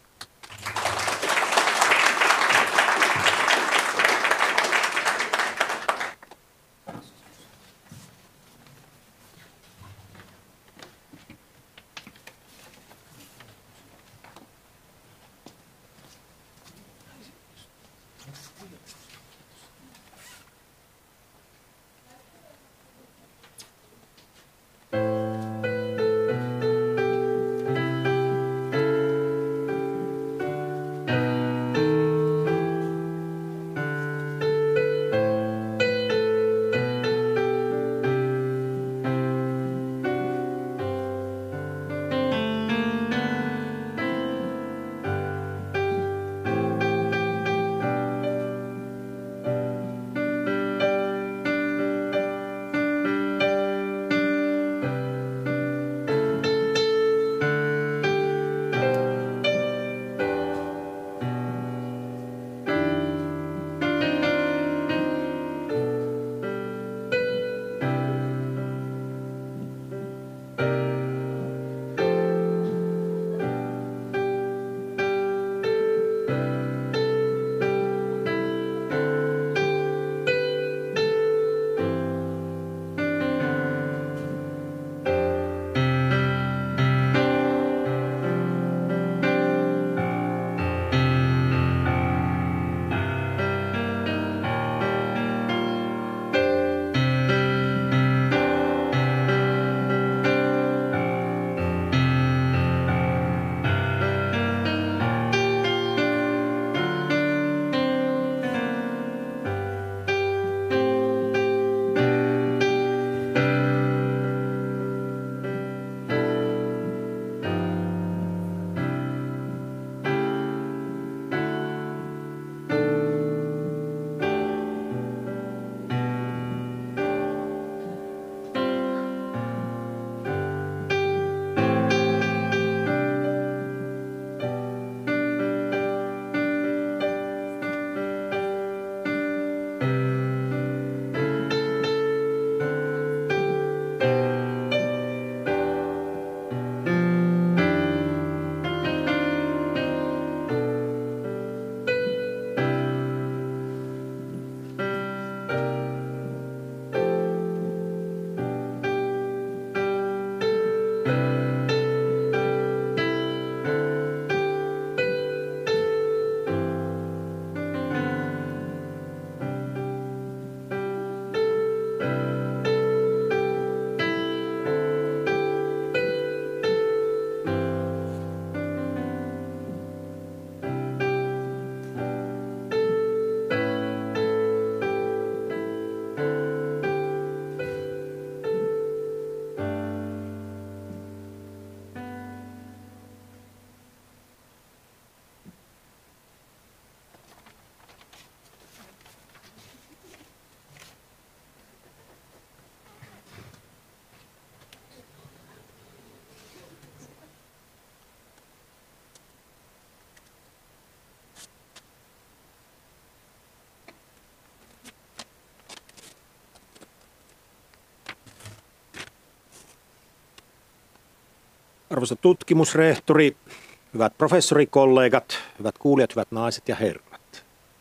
[SPEAKER 5] Arvoisa tutkimusrehtori, hyvät professorikollegat, hyvät kuulijat, hyvät naiset ja herrat.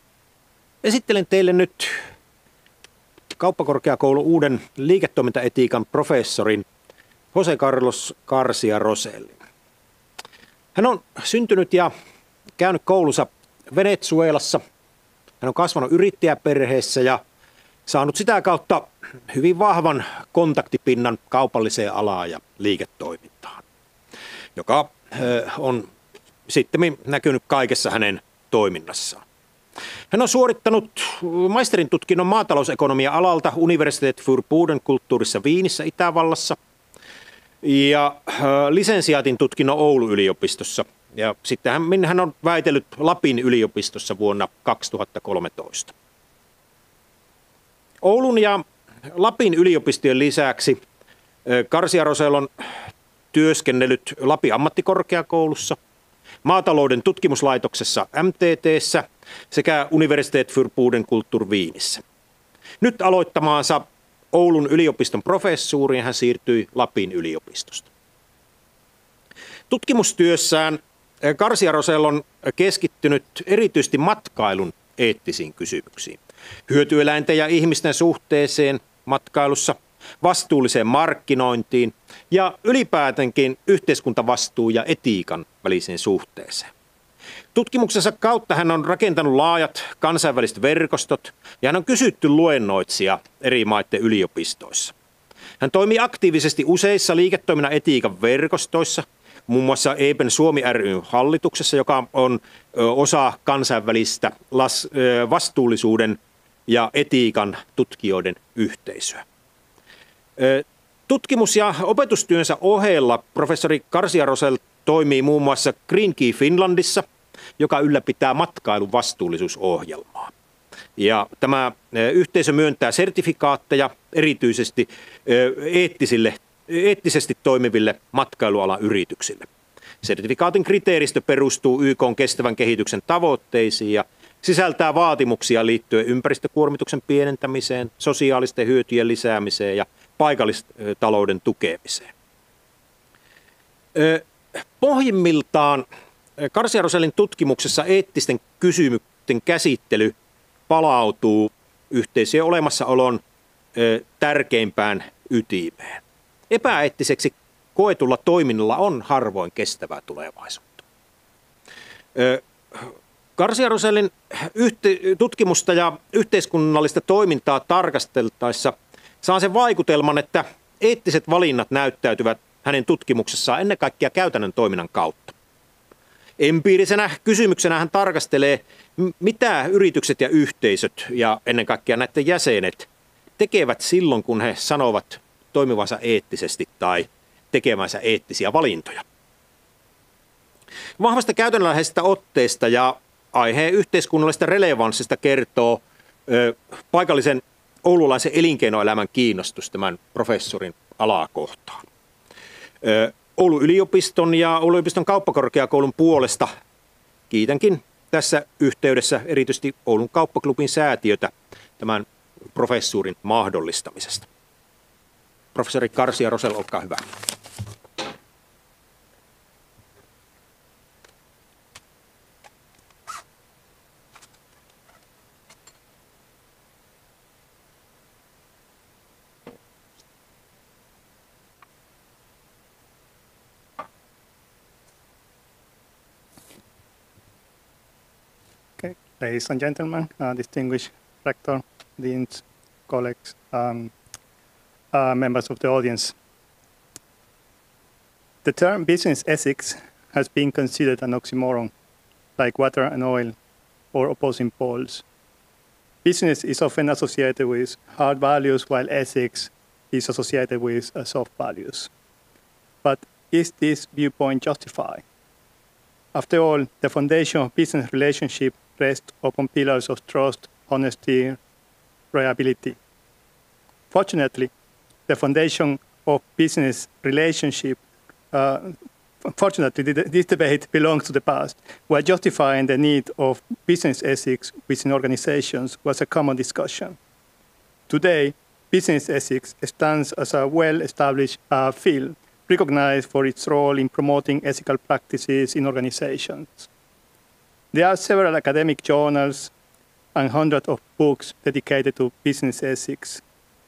[SPEAKER 5] Esittelen teille nyt Kauppakorkeakoulun uuden liiketoimintaetiikan professorin Jose Carlos Garcia Rosellin. Hän on syntynyt ja käynyt koulunsa Venezuelassa. Hän on kasvanut yrittäjäperheessä ja saanut sitä kautta hyvin vahvan kontaktipinnan kaupalliseen alaan ja liiketoimintaan, joka on sitten näkynyt kaikessa hänen toiminnassaan. Hän on suorittanut maisterin tutkinnon maatalousekonomia alalta Universität för Bodenkulttuurissa Wienissä Itävallassa ja lisensiaatin tutkinnon Oulun yliopistossa. Ja sitten hän on väitellyt Lapin yliopistossa vuonna 2013. Oulun ja Lapin yliopistojen lisäksi Garcia Rosell on työskennellyt Lapin ammattikorkeakoulussa maatalouden tutkimuslaitoksessa MTT:ssä sekä Universität für Bodenkultur Wienissä. Nyt aloittamaansa Oulun yliopiston professuuriin hän siirtyi Lapin yliopistosta. Tutkimustyössään Garcia Rosell on keskittynyt erityisesti matkailun eettisiin kysymyksiin, hyötyeläinten ja ihmisten suhteeseen matkailussa, vastuulliseen markkinointiin ja ylipäätänkin yhteiskuntavastuu ja etiikan väliseen suhteeseen. Tutkimuksensa kautta hän on rakentanut laajat kansainväliset verkostot ja hän on kysytty luennoitsija eri maiden yliopistoissa. Hän toimii aktiivisesti useissa liiketoiminnan etiikan verkostoissa, muun muassa EIPen Suomi ry:n hallituksessa, joka on osa kansainvälistä vastuullisuuden ja etiikan tutkijoiden yhteisöä. Tutkimus- ja opetustyönsä ohella professori Garcia Rosell toimii muun muassa Green Key Finlandissa, joka ylläpitää matkailun vastuullisuusohjelmaa. Ja tämä yhteisö myöntää sertifikaatteja erityisesti eettisesti toimiville matkailualan yrityksille. Sertifikaatin kriteeristö perustuu YK:n kestävän kehityksen tavoitteisiin ja sisältää vaatimuksia liittyen ympäristökuormituksen pienentämiseen, sosiaalisten hyötyjen lisäämiseen ja paikallistalouden tukemiseen. Pohjimmiltaan Garcia Rosellin tutkimuksessa eettisten kysymysten käsittely palautuu yhteisöjen olemassaolon tärkeimpään ytimeen. Epäeettiseksi koetulla toiminnalla on harvoin kestävää tulevaisuutta. Garcia Rosellin tutkimusta ja yhteiskunnallista toimintaa tarkasteltaessa saa sen vaikutelman, että eettiset valinnat näyttäytyvät hänen tutkimuksessaan ennen kaikkea käytännön toiminnan kautta. Empiirisenä kysymyksenä hän tarkastelee, mitä yritykset ja yhteisöt ja ennen kaikkea näiden jäsenet tekevät silloin, kun he sanovat toimivansa eettisesti tai tekemänsä eettisiä valintoja. Vahvasta käytännönläheisestä otteesta ja aiheen yhteiskunnallisesta relevanssista kertoo paikallisen oululaisen elinkeinoelämän kiinnostus tämän professorin alaa kohtaan. Oulun yliopiston ja Oulun yliopiston kauppakorkeakoulun puolesta kiitänkin tässä yhteydessä erityisesti Oulun kauppaklubin säätiötä tämän professuurin mahdollistamisesta. Professori Garcia Rosell, olkaa hyvä.
[SPEAKER 6] Ladies and gentlemen, distinguished rector, deans, colleagues, members of the audience. The term business ethics has been considered an oxymoron, like water and oil, or opposing poles. Business is often associated with hard values, while ethics is associated with soft values. But is this viewpoint justified? After all, the foundation of business relationship rests upon pillars of trust, honesty, reliability. Fortunately, the foundation of business relationship, this debate belongs to the past, where justifying the need of business ethics within organizations was a common discussion. Today, business ethics stands as a well-established field, recognized for its role in promoting ethical practices in organizations. There are several academic journals and hundreds of books dedicated to business ethics.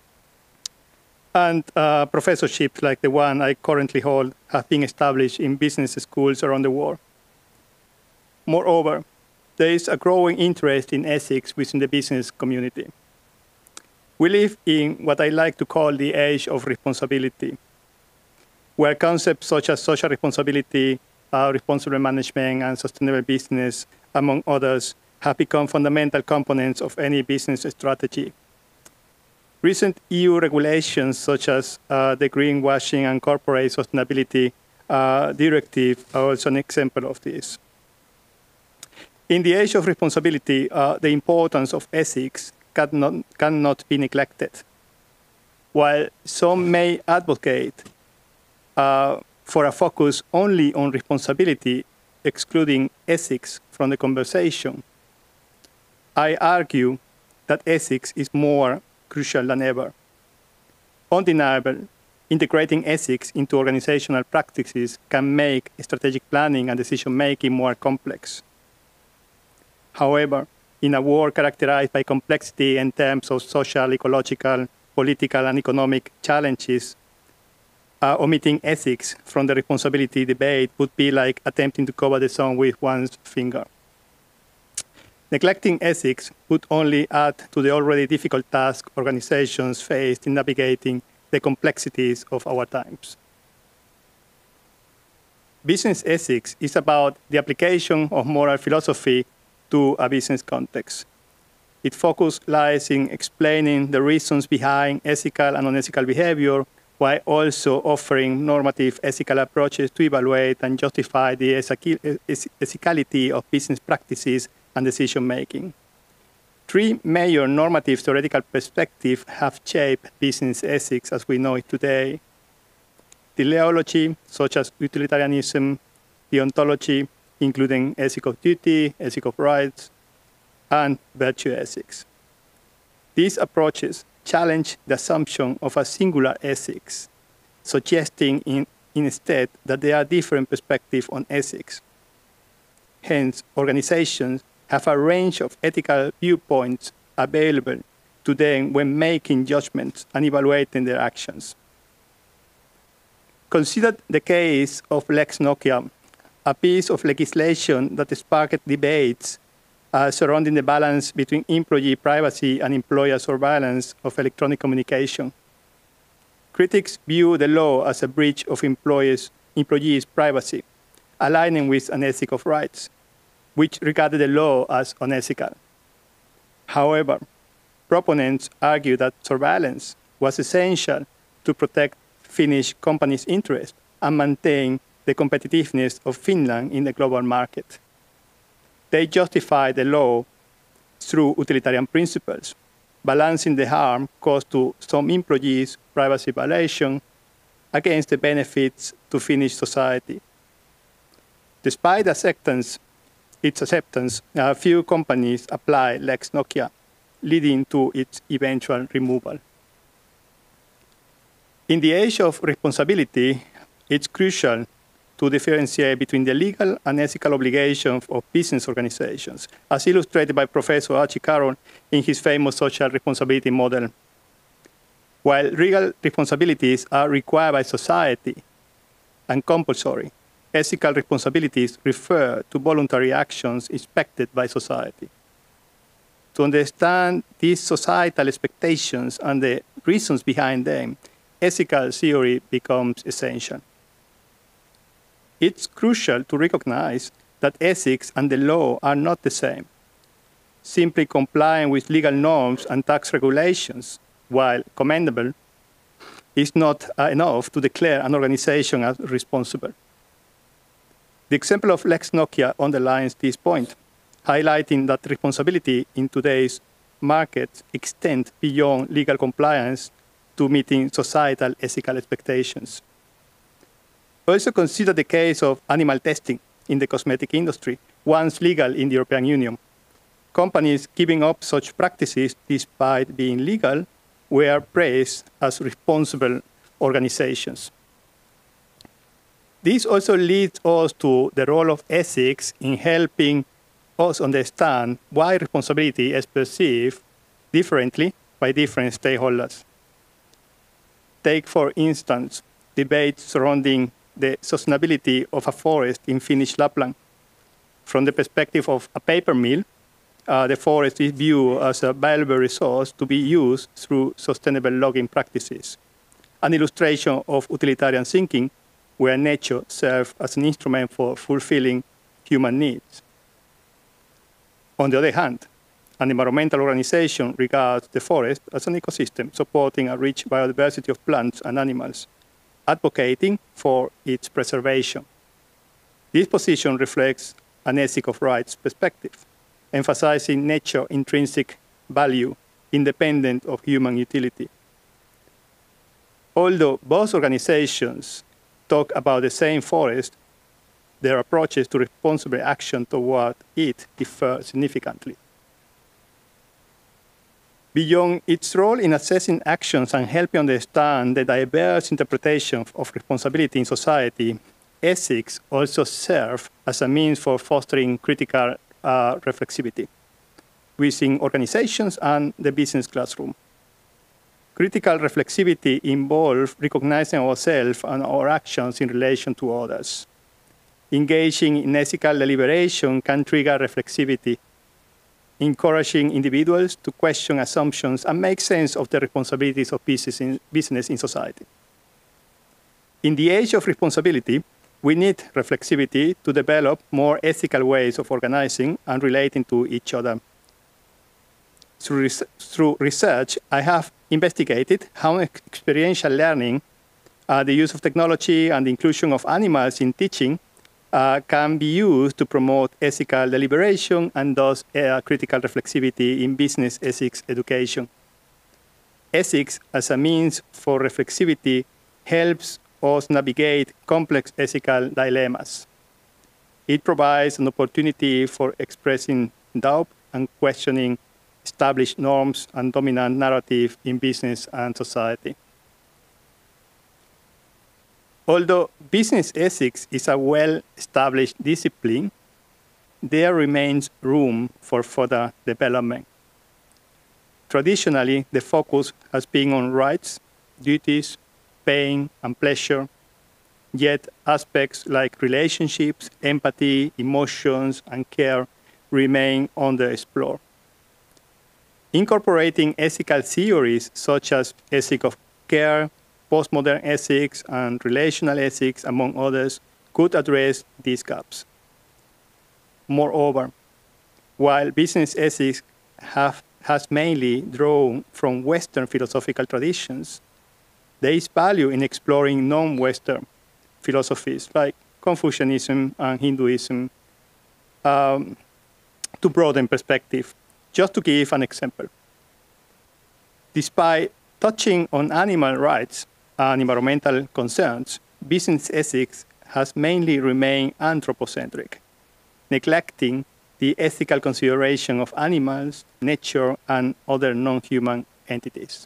[SPEAKER 6] And professorships like the one I currently hold have been established in business schools around the world. Moreover, there is a growing interest in ethics within the business community. We live in what I like to call the age of responsibility, where concepts such as social responsibility, responsible management, and sustainable business, among others, have become fundamental components of any business strategy. Recent EU regulations, such as the Greenwashing and Corporate Sustainability Directive, are also an example of this. In the age of responsibility, the importance of ethics cannot be neglected. While some may advocate for a focus only on responsibility, excluding ethics from the conversation, I argue that ethics is more crucial than ever. Undeniable, integrating ethics into organizational practices can make strategic planning and decision-making more complex. However, in a world characterized by complexity in terms of social, ecological, political, and economic challenges, omitting ethics from the responsibility debate would be like attempting to cover the sun with one's finger. Neglecting ethics would only add to the already difficult task organizations face in navigating the complexities of our times. Business ethics is about the application of moral philosophy to a business context. Its focus lies in explaining the reasons behind ethical and unethical behavior, while also offering normative ethical approaches to evaluate and justify the ethicality of business practices and decision-making. Three major normative theoretical perspectives have shaped business ethics as we know it today. Teleology, such as utilitarianism, deontology, including ethic of duty, ethic of rights, and virtue ethics. These approaches challenge the assumption of a singular ethics, suggesting instead that there are different perspectives on ethics. Hence, organizations have a range of ethical viewpoints available to them when making judgments and evaluating their actions. Consider the case of Lex Nokia, a piece of legislation that sparked debates surrounding the balance between employee privacy and employer surveillance of electronic communication. Critics view the law as a breach of employees' privacy, aligning with an ethic of rights, which regarded the law as unethical. However, proponents argue that surveillance was essential to protect Finnish companies' interests and maintain the competitiveness of Finland in the global market. They justify the law through utilitarian principles, balancing the harm caused to some employees' privacy violation against the benefits to Finnish society. Despite its acceptance, a few companies apply Lex Nokia, leading to its eventual removal. In the age of responsibility, it's crucial to differentiate between the legal and ethical obligations of business organizations, as illustrated by Professor Archie Carroll in his famous social responsibility model. While legal responsibilities are required by society and compulsory, ethical responsibilities refer to voluntary actions expected by society. To understand these societal expectations and the reasons behind them, ethical theory becomes essential. It's crucial to recognize that ethics and the law are not the same. Simply complying with legal norms and tax regulations, while commendable, is not enough to declare an organization as responsible. The example of Lex Nokia underlines this point, highlighting that responsibility in today's market extends beyond legal compliance to meeting societal ethical expectations. Also consider the case of animal testing in the cosmetic industry, once legal in the European Union. Companies giving up such practices despite being legal were praised as responsible organizations. This also leads us to the role of ethics in helping us understand why responsibility is perceived differently by different stakeholders. Take, for instance, debates surrounding the sustainability of a forest in Finnish Lapland. From the perspective of a paper mill, the forest is viewed as a valuable resource to be used through sustainable logging practices, an illustration of utilitarian thinking where nature serves as an instrument for fulfilling human needs. On the other hand, an environmental organization regards the forest as an ecosystem supporting a rich biodiversity of plants and animals, advocating for its preservation. This position reflects an ethic of rights perspective, emphasizing nature's intrinsic value independent of human utility. Although both organizations talk about the same forest, their approaches to responsible action toward it differ significantly. Beyond its role in assessing actions and helping understand the diverse interpretation of responsibility in society, ethics also serve as a means for fostering critical reflexivity within organizations and the business classroom. Critical reflexivity involves recognizing ourselves and our actions in relation to others. Engaging in ethical deliberation can trigger reflexivity, encouraging individuals to question assumptions and make sense of the responsibilities of business in society. In the age of responsibility, we need reflexivity to develop more ethical ways of organizing and relating to each other. Through research, I have investigated how experiential learning, the use of technology, and the inclusion of animals in teaching can be used to promote ethical deliberation and thus critical reflexivity in business ethics education. Ethics as a means for reflexivity helps us navigate complex ethical dilemmas. It provides an opportunity for expressing doubt and questioning established norms and dominant narrative in business and society. Although business ethics is a well-established discipline, there remains room for further development. Traditionally, the focus has been on rights, duties, pain, and pleasure, yet aspects like relationships, empathy, emotions, and care remain underexplored. Incorporating ethical theories such as ethics of care, postmodern ethics, and relational ethics, among others, could address these gaps. Moreover, while business ethics has mainly drawn from Western philosophical traditions, there is value in exploring non-Western philosophies like Confucianism and Hinduism to broaden perspective. Just to give an example, despite touching on animal rights and environmental concerns, business ethics has mainly remained anthropocentric, neglecting the ethical consideration of animals, nature, and other non-human entities.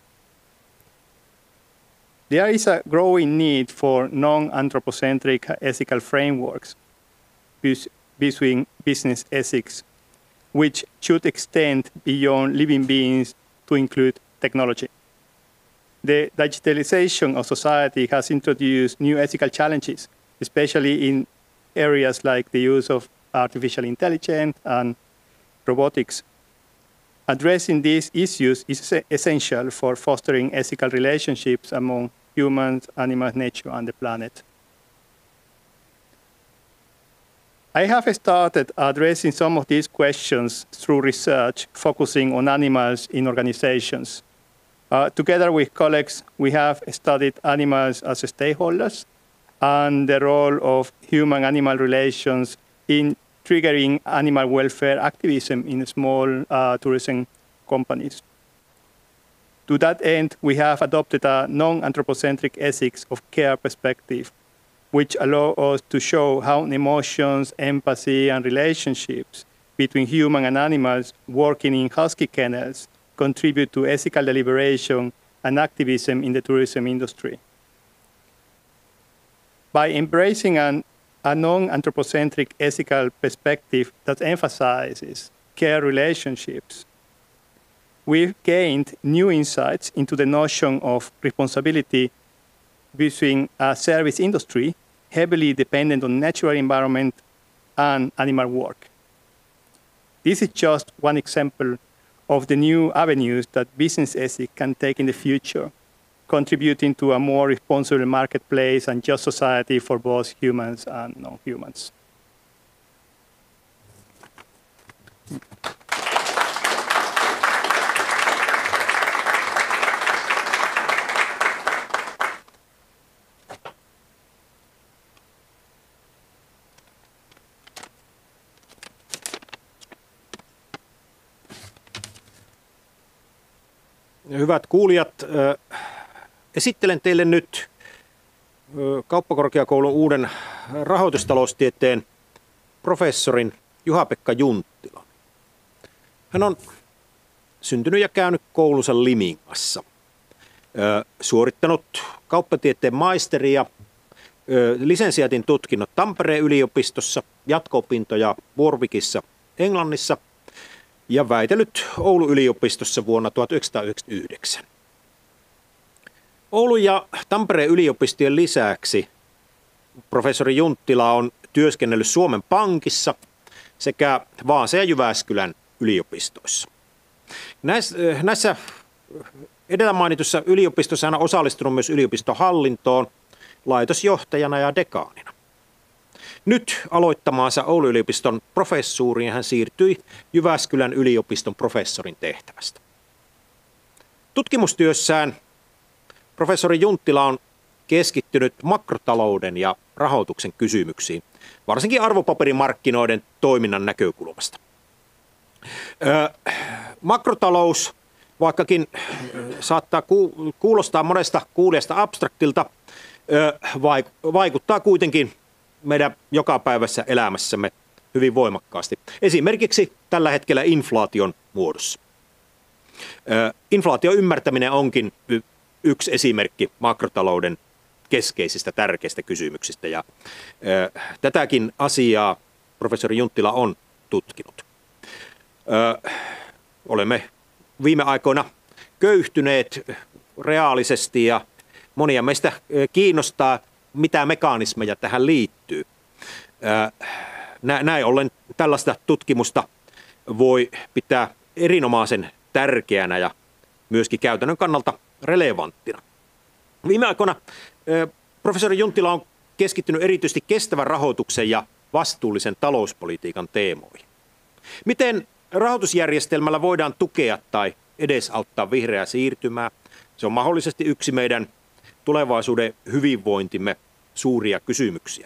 [SPEAKER 6] There is a growing need for non-anthropocentric ethical frameworks between business ethics, which should extend beyond living beings to include technology. The digitalization of society has introduced new ethical challenges, especially in areas like the use of artificial intelligence and robotics. Addressing these issues is essential for fostering ethical relationships among humans, animals, nature, and the planet. I have started addressing some of these questions through research focusing on animals in organizations. Together with colleagues, we have studied animals as stakeholders and the role of human-animal relations in triggering animal welfare activism in small tourism companies. To that end, we have adopted a non-anthropocentric ethics of care perspective, which allow us to show how emotions, empathy, and relationships between human and animals working in husky kennels contribute to ethical deliberation and activism in the tourism industry. By embracing a non-anthropocentric ethical perspective that emphasizes care relationships, we've gained new insights into the notion of responsibility between a service industry heavily dependent on natural environment and animal work. This is just one example of the new avenues that business ethics can take in the future, contributing to a more responsible marketplace and just society for both humans and non-humans.
[SPEAKER 5] Hyvät kuulijat, esittelen teille nyt Kauppakorkeakoulun uuden rahoitustaloustieteen professorin Juha-Pekka Junttilan. Hän on syntynyt ja käynyt koulunsa Limingassa. Suorittanut kauppatieteen maisteria, lisensiaatin tutkinnot Tampereen yliopistossa, jatko-opintoja Warwickissa Englannissa ja väitellyt Oulun yliopistossa vuonna 1999. Oulun ja Tampereen yliopistojen lisäksi professori Junttila on työskennellyt Suomen Pankissa sekä Vaasan ja Jyväskylän yliopistoissa. Näissä edellä mainitussa yliopistossa hän on osallistunut myös yliopistohallintoon laitosjohtajana ja dekaanina. Nyt aloittamaansa Oulun yliopiston professuuriin hän siirtyi Jyväskylän yliopiston professorin tehtävästä. Tutkimustyössään professori Junttila on keskittynyt makrotalouden ja rahoituksen kysymyksiin, varsinkin arvopaperimarkkinoiden toiminnan näkökulmasta. Makrotalous, vaikkakin saattaa kuulostaa monesta kuulijasta abstraktilta, vaikuttaa kuitenkin meidän jokapäiväisessä elämässämme hyvin voimakkaasti. Esimerkiksi tällä hetkellä inflaation muodossa. Inflaation ymmärtäminen onkin yksi esimerkki makrotalouden keskeisistä tärkeistä kysymyksistä ja tätäkin asiaa professori Junttila on tutkinut. Olemme viime aikoina köyhtyneet reaalisesti ja monia meistä kiinnostaa, mitä mekanismeja tähän liittyy. Näin ollen tällaista tutkimusta voi pitää erinomaisen tärkeänä ja myöskin käytännön kannalta relevanttina. Viime aikoina professori Junttila on keskittynyt erityisesti kestävän rahoituksen ja vastuullisen talouspolitiikan teemoihin. Miten rahoitusjärjestelmällä voidaan tukea tai edesauttaa vihreää siirtymää? Se on mahdollisesti yksi meidän tulevaisuuden hyvinvointimme suuria kysymyksiä.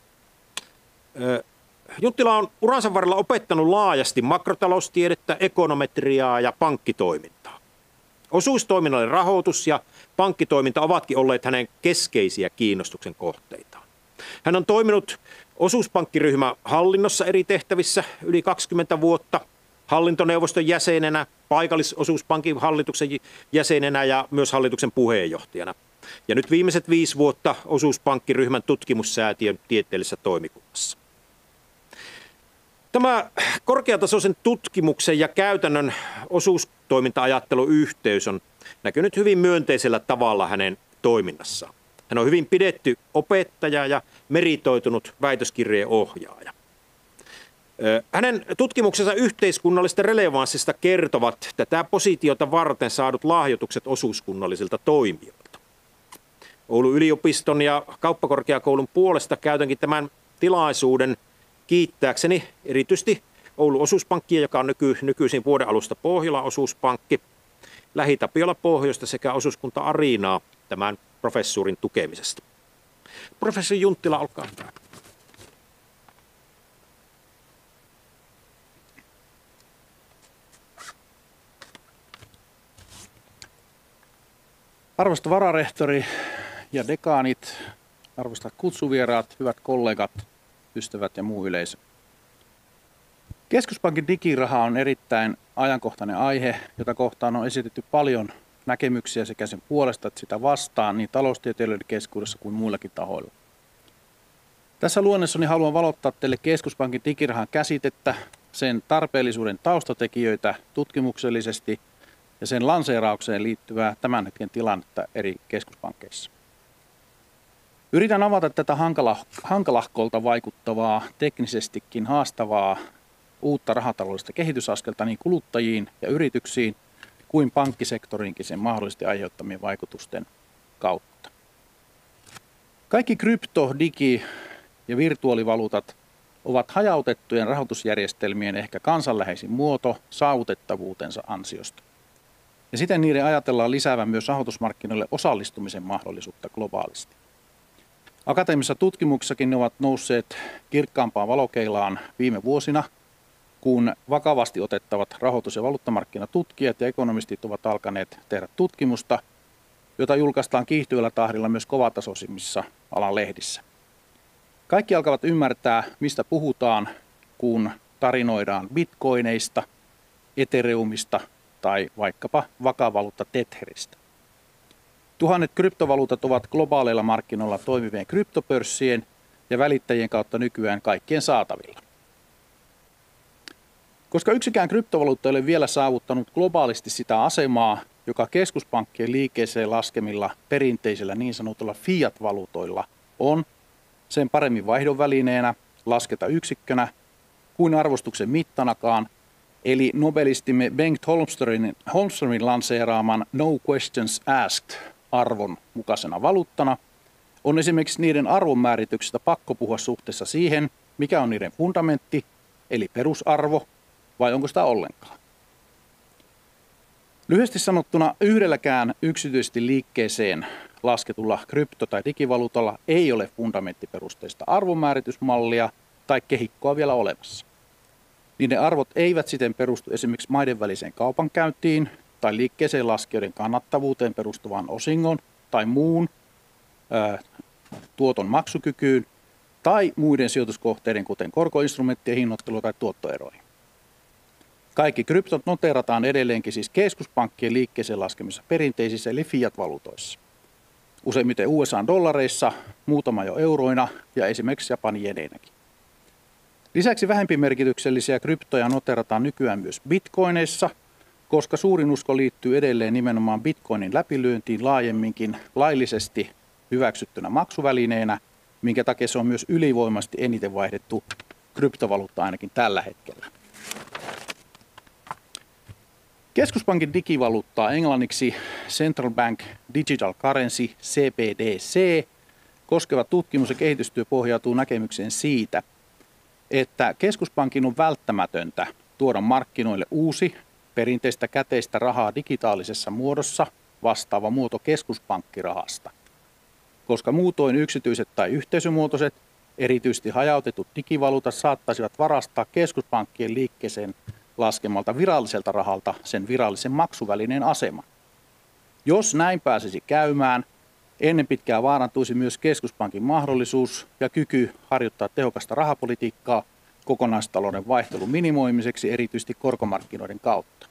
[SPEAKER 5] Junttila on uransa varrella opettanut laajasti makrotaloustiedettä, ekonometriaa ja pankkitoimintaa. Osuustoiminnallinen rahoitus ja pankkitoiminta ovatkin olleet hänen keskeisiä kiinnostuksen kohteitaan. Hän on toiminut osuuspankkiryhmän hallinnossa eri tehtävissä yli 20 vuotta, hallintoneuvoston jäsenenä, paikallisosuuspankin hallituksen jäsenenä ja myös hallituksen puheenjohtajana. Ja nyt viimeiset 5 vuotta osuuspankkiryhmän tutkimussäätiön tieteellisessä toimikunnassa. Tämä korkeatasoisen tutkimuksen ja käytännön osuustoiminta-ajattelun yhteys on näkynyt hyvin myönteisellä tavalla hänen toiminnassaan. Hän on hyvin pidetty opettaja ja meritoitunut väitöskirjojen ohjaaja. Hänen tutkimuksensa yhteiskunnallisesta relevanssista kertovat tätä positiota varten saadut lahjoitukset osuuskunnallisilta toimijoilta. Oulun yliopiston ja kauppakorkeakoulun puolesta käytänkin tämän tilaisuuden kiittääkseni erityisesti Oulun osuuspankkia, joka on nykyisin vuoden alusta Pohjolan osuuspankki, Lähi-Tapiola Pohjoista sekä osuuskunta Ariinaa tämän professuurin tukemisesta. Professori Junttila, olkaa hyvä.
[SPEAKER 7] Arvoisa vararehtori ja dekaanit, arvoisat kutsuvieraat, hyvät kollegat, ystävät ja muu yleisö. Keskuspankin digiraha on erittäin ajankohtainen aihe, jota kohtaan on esitetty paljon näkemyksiä sekä sen puolesta että sitä vastaan niin taloustieteilijöiden keskuudessa kuin muillakin tahoilla. Tässä luonnossani haluan valottaa teille Keskuspankin digirahan käsitettä, sen tarpeellisuuden taustatekijöitä tutkimuksellisesti ja sen lanseeraukseen liittyvää tämän hetken tilannetta eri keskuspankkeissa. Yritän avata tätä hankalahkolta vaikuttavaa, teknisestikin haastavaa uutta rahataloudellista kehitysaskelta niin kuluttajiin ja yrityksiin kuin pankkisektoriinkin sen mahdollisesti aiheuttamien vaikutusten kautta. Kaikki krypto-, digi- ja virtuaalivaluutat ovat hajautettujen rahoitusjärjestelmien ehkä kansanläheisin muoto saavutettavuutensa ansiosta. Ja siten niiden ajatellaan lisäävän myös rahoitusmarkkinoille osallistumisen mahdollisuutta globaalisti. Akateemisessa tutkimuksessakin ne ovat nousseet kirkkaampaan valokeilaan viime vuosina, kun vakavasti otettavat rahoitus- ja valuuttamarkkinatutkijat ja ekonomistit ovat alkaneet tehdä tutkimusta, jota julkaistaan kiihtyvällä tahdilla myös kovatasoisimmissa alan lehdissä. Kaikki alkavat ymmärtää, mistä puhutaan, kun tarinoidaan bitcoineista, ethereumista tai vaikkapa vakavaluutta Tetheristä. Tuhannet kryptovaluutat ovat globaaleilla markkinoilla toimivien kryptopörssien ja välittäjien kautta nykyään kaikkien saatavilla. Koska yksikään kryptovaluutta ei ole vielä saavuttanut globaalisti sitä asemaa, joka keskuspankkien liikkeeseen laskemilla perinteisillä niin sanotulla fiat-valuutoilla on, sen paremmin vaihdonvälineenä, laskentayksikkönä kuin arvostuksen mittanakaan, eli nobelistimme Bengt Holmströmin lanseeraaman No Questions Asked -arvon mukaisena valuuttana, on esimerkiksi niiden arvonmäärityksestä pakko puhua suhteessa siihen, mikä on niiden fundamentti, eli perusarvo, vai onko sitä ollenkaan. Lyhyesti sanottuna yhdelläkään yksityisesti liikkeeseen lasketulla krypto- tai digivaluutalla ei ole fundamenttiperusteista arvonmääritysmallia tai kehikkoa vielä olemassa. Niiden arvot eivät siten perustu esimerkiksi maiden väliseen kaupankäyntiin tai liikkeeseen laskijoiden kannattavuuteen perustuvaan osingon tai muun tuoton maksukykyyn tai muiden sijoituskohteiden, kuten korkoinstrumenttien hinnoittelu tai tuottoeroihin. Kaikki kryptot noteerataan edelleenkin siis keskuspankkien liikkeeseen laskemissa perinteisissä eli fiat-valuutoissa. Useimmiten USA-dollareissa, muutama jo euroina ja esimerkiksi Japanin jeneinäkin. Lisäksi vähempimerkityksellisiä kryptoja noteerataan nykyään myös bitcoineissa, koska suurin usko liittyy edelleen nimenomaan bitcoinin läpilyöntiin laajemminkin laillisesti hyväksyttynä maksuvälineenä, minkä takia se on myös ylivoimaisesti eniten vaihdettu kryptovaluutta ainakin tällä hetkellä. Keskuspankin digivaluuttaa englanniksi Central Bank Digital Currency CBDC koskeva tutkimus- ja kehitystyö pohjautuu näkemykseen siitä, että keskuspankin on välttämätöntä tuoda markkinoille uusi perinteistä käteistä rahaa digitaalisessa muodossa vastaava muoto keskuspankkirahasta, koska muutoin yksityiset tai yhteisömuotoiset, erityisesti hajautetut digivaluutat saattaisivat varastaa keskuspankkien liikkeeseen laskemalta viralliselta rahalta sen virallisen maksuvälineen aseman. Jos näin pääsisi käymään, ennen pitkää vaarantuisi myös keskuspankin mahdollisuus ja kyky harjoittaa tehokasta rahapolitiikkaa kokonaistalouden vaihtelun minimoimiseksi erityisesti korkomarkkinoiden kautta.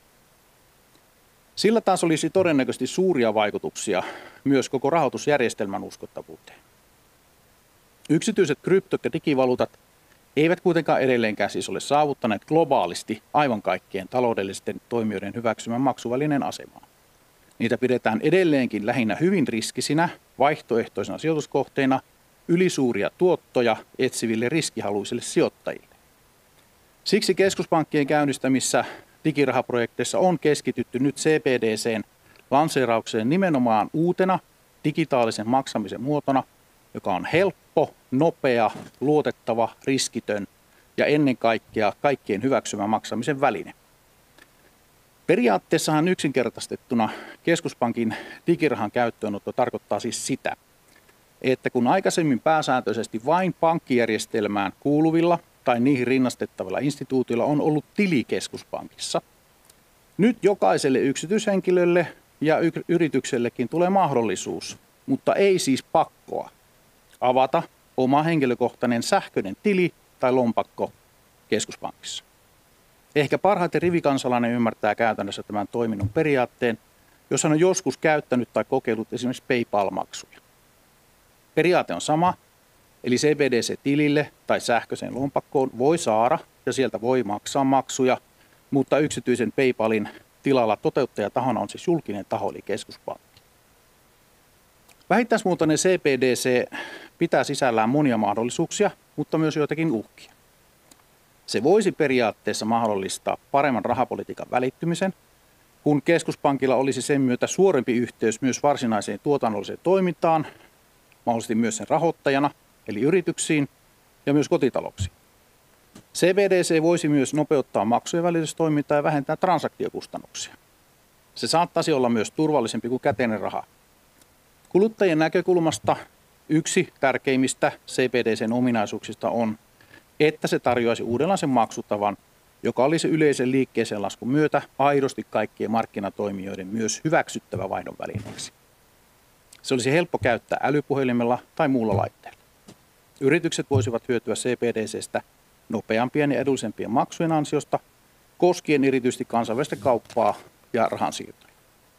[SPEAKER 7] Sillä taas olisi todennäköisesti suuria vaikutuksia myös koko rahoitusjärjestelmän uskottavuuteen. Yksityiset kryptot ja digivaluutat eivät kuitenkaan edelleenkään siis ole saavuttaneet globaalisti aivan kaikkien taloudellisten toimijoiden hyväksymän maksuvälineen asemaa. Niitä pidetään edelleenkin lähinnä hyvin riskisinä, vaihtoehtoisina sijoituskohteina, ylisuuria tuottoja etsiville riskihaluisille sijoittajille. Siksi keskuspankkien käynnistämissä digirahaprojekteissa on keskitytty nyt CBDC:n lanseeraukseen nimenomaan uutena digitaalisen maksamisen muotona, joka on helppo, nopea, luotettava, riskitön ja ennen kaikkea kaikkien hyväksymä maksamisen väline. Periaatteessahan yksinkertaistettuna keskuspankin digirahan käyttöönotto tarkoittaa siis sitä, että kun aikaisemmin pääsääntöisesti vain pankkijärjestelmään kuuluvilla tai niihin rinnastettavilla instituutioilla on ollut tili keskuspankissa, nyt jokaiselle yksityishenkilölle ja yrityksellekin tulee mahdollisuus, mutta ei siis pakkoa, avata oma henkilökohtainen sähköinen tili tai lompakko keskuspankissa. Ehkä parhaiten rivikansalainen ymmärtää käytännössä tämän toiminnon periaatteen, jos hän on joskus käyttänyt tai kokeillut esimerkiksi PayPal-maksuja. Periaate on sama, eli CBDC-tilille tai sähköiseen lompakkoon voi saada ja sieltä voi maksaa maksuja, mutta yksityisen PayPalin tilalla toteuttajatahona on siis julkinen taho eli keskuspankki. Vähittäismuotoinen CBDC pitää sisällään monia mahdollisuuksia, mutta myös joitakin uhkia. Se voisi periaatteessa mahdollistaa paremman rahapolitiikan välittymisen, kun keskuspankilla olisi sen myötä suorempi yhteys myös varsinaiseen tuotannolliseen toimintaan, mahdollisesti myös sen rahoittajana, eli yrityksiin ja myös kotitalouksiin. CBDC voisi myös nopeuttaa maksujen välitystoimintaa ja vähentää transaktiokustannuksia. Se saattaisi olla myös turvallisempi kuin käteinen raha. Kuluttajien näkökulmasta yksi tärkeimmistä CBDCn ominaisuuksista on, että se tarjoaisi uudenlaisen maksutavan, joka olisi yleisen liikkeeseen laskun myötä aidosti kaikkien markkinatoimijoiden myös hyväksyttävä vaihdon välineeksi. Se olisi helppo käyttää älypuhelimella tai muulla laitteella. Yritykset voisivat hyötyä CBDCstä nopeampien ja edullisempien maksujen ansiosta, koskien erityisesti kansainvälistä kauppaa ja rahansiirtoja.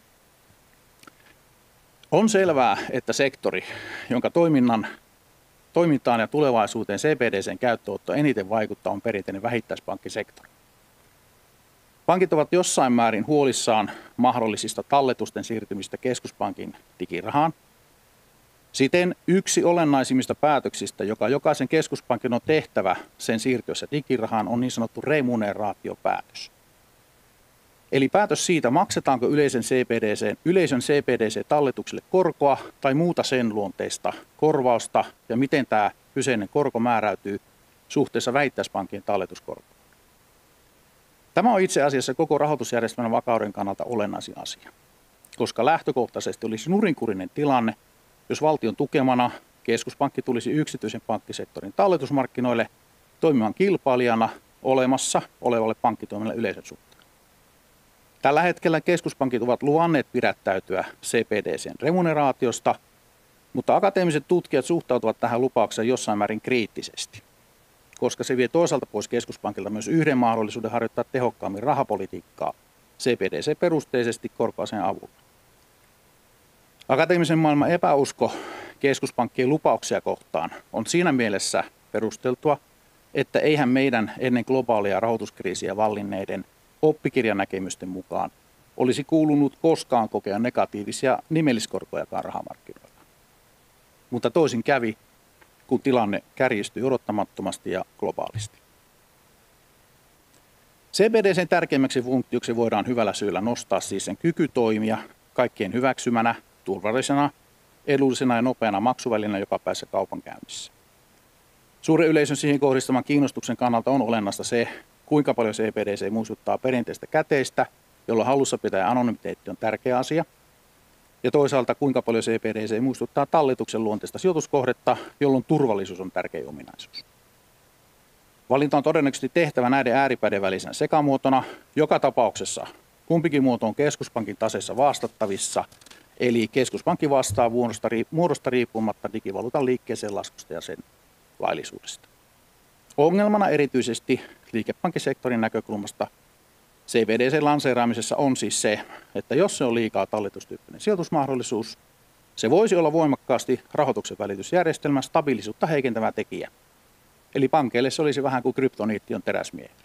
[SPEAKER 7] On selvää, että sektori, jonka toimintaan ja tulevaisuuteen CBDCn käyttöönotto eniten vaikuttaa, on perinteinen vähittäispankkisektori. Pankit ovat jossain määrin huolissaan mahdollisista talletusten siirtymistä keskuspankin digirahaan. Siten yksi olennaisimmista päätöksistä, joka jokaisen keskuspankin on tehtävä sen siirtyessä digirahaan, on niin sanottu remuneraatiopäätös. Eli päätös siitä, maksetaanko yleisön CBDC-talletukselle korkoa tai muuta sen luonteista korvausta ja miten tämä kyseinen korko määräytyy suhteessa vähittäispankkien talletuskorkoon. Tämä on itse asiassa koko rahoitusjärjestelmän vakauden kannalta olennaisin asia, koska lähtökohtaisesti olisi nurinkurinen tilanne, jos valtion tukemana keskuspankki tulisi yksityisen pankkisektorin talletusmarkkinoille toimimaan kilpailijana olemassa olevalle pankkitoiminnalle yleisön suhteen. Tällä hetkellä keskuspankit ovat luvanneet pidättäytyä CBDCn remuneraatiosta, mutta akateemiset tutkijat suhtautuvat tähän lupaukseen jossain määrin kriittisesti, koska se vie toisaalta pois keskuspankilta myös yhden mahdollisuuden harjoittaa tehokkaammin rahapolitiikkaa CBDC-perusteisesti korkoaseen avulla. Akateemisen maailman epäusko keskuspankkien lupauksia kohtaan on siinä mielessä perusteltua, että eihän meidän ennen globaalia rahoituskriisiä vallinneiden oppikirjanäkemysten mukaan olisi kuulunut koskaan kokea negatiivisia nimelliskorkojakaan rahamarkkinoilla. Mutta toisin kävi, kun tilanne kärjistyi odottamattomasti ja globaalisti. CBDCn tärkeimmäksi funktioksi voidaan hyvällä syyllä nostaa siis sen kyky toimia kaikkien hyväksymänä, turvallisena, edullisena ja nopeana maksuvälineenä jokapäiväisessä kaupankäynnissä. Suuren yleisön siihen kohdistaman kiinnostuksen kannalta on olennaista se, kuinka paljon CBDC muistuttaa perinteistä käteistä, jolla hallussapito ja anonymiteetti on tärkeä asia, ja toisaalta kuinka paljon CBDC muistuttaa talletuksen luonteista sijoituskohdetta, jolloin turvallisuus on tärkeä ominaisuus. Valinta on todennäköisesti tehtävä näiden ääripäiden välisenä sekamuotona. Joka tapauksessa kumpikin muoto on keskuspankin taseessa vastattavissa, eli keskuspankki vastaa muodosta riippumatta digivaluutan liikkeeseen laskusta ja sen laillisuudesta. Ongelmana erityisesti liikepankkisektorin näkökulmasta CBDC-lanseeraamisessa on siis se, että jos se on liikaa talletustyyppinen sijoitusmahdollisuus, se voisi olla voimakkaasti rahoituksen välitysjärjestelmän stabiilisuutta heikentävä tekijä. Eli pankeille se olisi vähän kuin kryptoniitti on teräsmiehelle.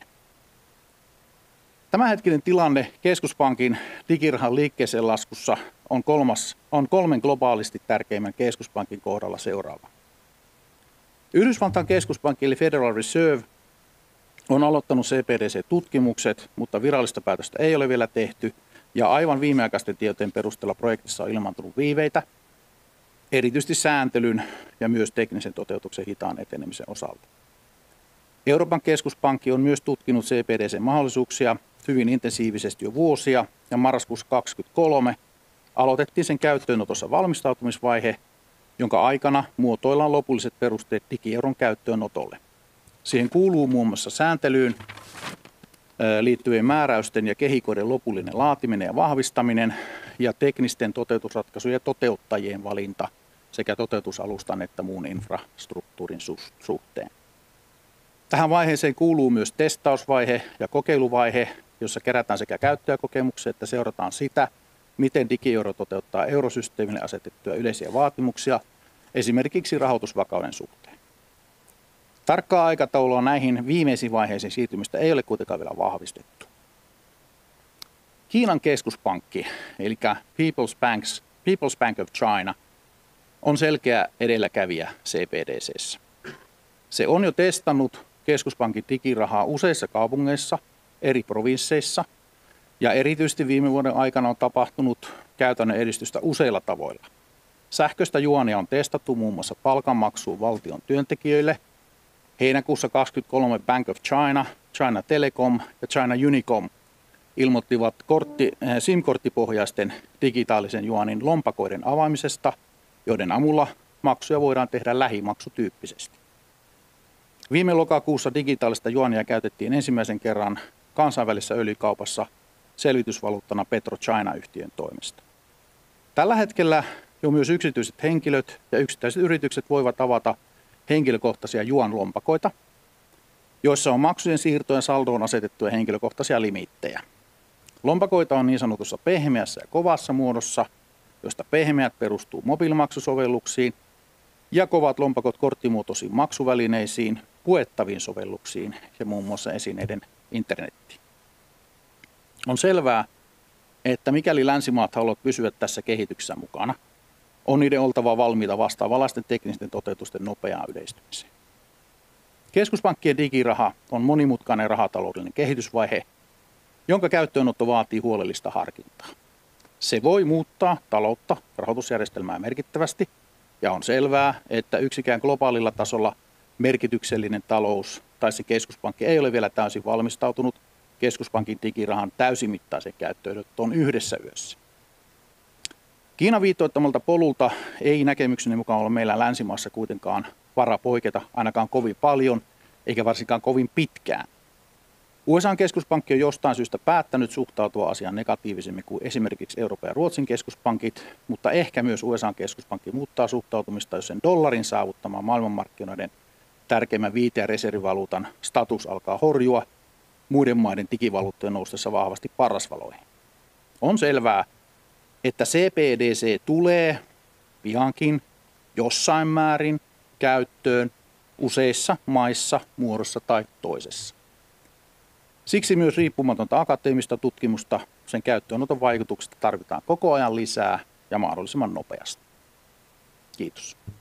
[SPEAKER 7] Tämänhetkinen tilanne keskuspankin digirahan liikkeeseen laskussa on kolmen globaalisti tärkeimmän keskuspankin kohdalla seuraava. Yhdysvaltain keskuspankki eli Federal Reserve on aloittanut CBDC-tutkimukset, mutta virallista päätöstä ei ole vielä tehty, ja aivan viimeaikaisten tietojen perusteella projektissa on ilmaantunut viiveitä, erityisesti sääntelyn ja myös teknisen toteutuksen hitaan etenemisen osalta. Euroopan keskuspankki on myös tutkinut CBDC-mahdollisuuksia hyvin intensiivisesti jo vuosia, ja marraskuussa 2023 aloitettiin sen käyttöönotossa valmistautumisvaihe, jonka aikana muotoillaan lopulliset perusteet digieuron käyttöönotolle. Siihen kuuluu muun muassa sääntelyyn liittyvien määräysten ja kehikoiden lopullinen laatiminen ja vahvistaminen ja teknisten toteutusratkaisujen toteuttajien valinta sekä toteutusalustan että muun infrastruktuurin suhteen. Tähän vaiheeseen kuuluu myös testausvaihe ja kokeiluvaihe, jossa kerätään sekä käyttäjäkokemuksia että seurataan sitä, miten digieuro toteuttaa eurosysteemille asetettuja yleisiä vaatimuksia, esimerkiksi rahoitusvakauden suhteen. Tarkkaa aikataulua näihin viimeisiin vaiheisiin siirtymistä ei ole kuitenkaan vielä vahvistettu. Kiinan keskuspankki, eli People's Bank of China, on selkeä edelläkävijä CBDC:ssä. Se on jo testannut keskuspankin digirahaa useissa kaupungeissa, eri provinsseissa, ja erityisesti viime vuoden aikana on tapahtunut käytännön edistystä useilla tavoilla. Sähköistä juonia on testattu muun muassa palkanmaksuun valtion työntekijöille. Heinäkuussa 2023 Bank of China, China Telecom ja China Unicom ilmoittivat SIM-korttipohjaisten digitaalisen juonin lompakoiden avaamisesta, joiden avulla maksuja voidaan tehdä lähimaksutyyppisesti. Viime lokakuussa digitaalista juonia käytettiin ensimmäisen kerran kansainvälisessä öljykaupassa selvitysvaluuttana PetroChina-yhtiön toimesta. Tällä hetkellä jo myös yksityiset henkilöt ja yksittäiset yritykset voivat avata henkilökohtaisia juan-lompakoita, joissa on maksujen siirtojen saldoon asetettuja henkilökohtaisia limiittejä. Lompakoita on niin sanotussa pehmeässä ja kovassa muodossa, josta pehmeät perustuu mobiilimaksusovelluksiin ja kovat lompakot korttimuotoisiin maksuvälineisiin, puettaviin sovelluksiin ja muun muassa esineiden internettiin. On selvää, että mikäli länsimaat haluavat pysyä tässä kehityksessä mukana, on niiden oltava valmiita vastaavanlaisten teknisten toteutusten nopeaan yleistymiseen. Keskuspankkien digiraha on monimutkainen rahataloudellinen kehitysvaihe, jonka käyttöönotto vaatii huolellista harkintaa. Se voi muuttaa taloutta, rahoitusjärjestelmää merkittävästi, ja on selvää, että yksikään globaalilla tasolla merkityksellinen talous tai se keskuspankki ei ole vielä täysin valmistautunut keskuspankin digirahan täysimittaiseen käyttöönottoon yhdessä yössä. Kiinan viitoittamalta polulta ei näkemykseni mukaan ole meillä länsimaassa kuitenkaan vara poiketa ainakaan kovin paljon, eikä varsinkaan kovin pitkään. USA:n keskuspankki on jostain syystä päättänyt suhtautua asiaan negatiivisemmin kuin esimerkiksi Euroopan ja Ruotsin keskuspankit, mutta ehkä myös USA:n keskuspankki muuttaa suhtautumista, jos sen dollarin saavuttamaan maailmanmarkkinoiden tärkeimmän viite- ja reservivaluutan status alkaa horjua muiden maiden digivaluuttojen noustessa vahvasti parrasvaloihin. On selvää, että CBDC tulee piankin jossain määrin käyttöön useissa maissa muodossa tai toisessa. Siksi myös riippumatonta akateemista tutkimusta sen käyttöönoton vaikutuksista tarvitaan koko ajan lisää ja mahdollisimman nopeasti. Kiitos.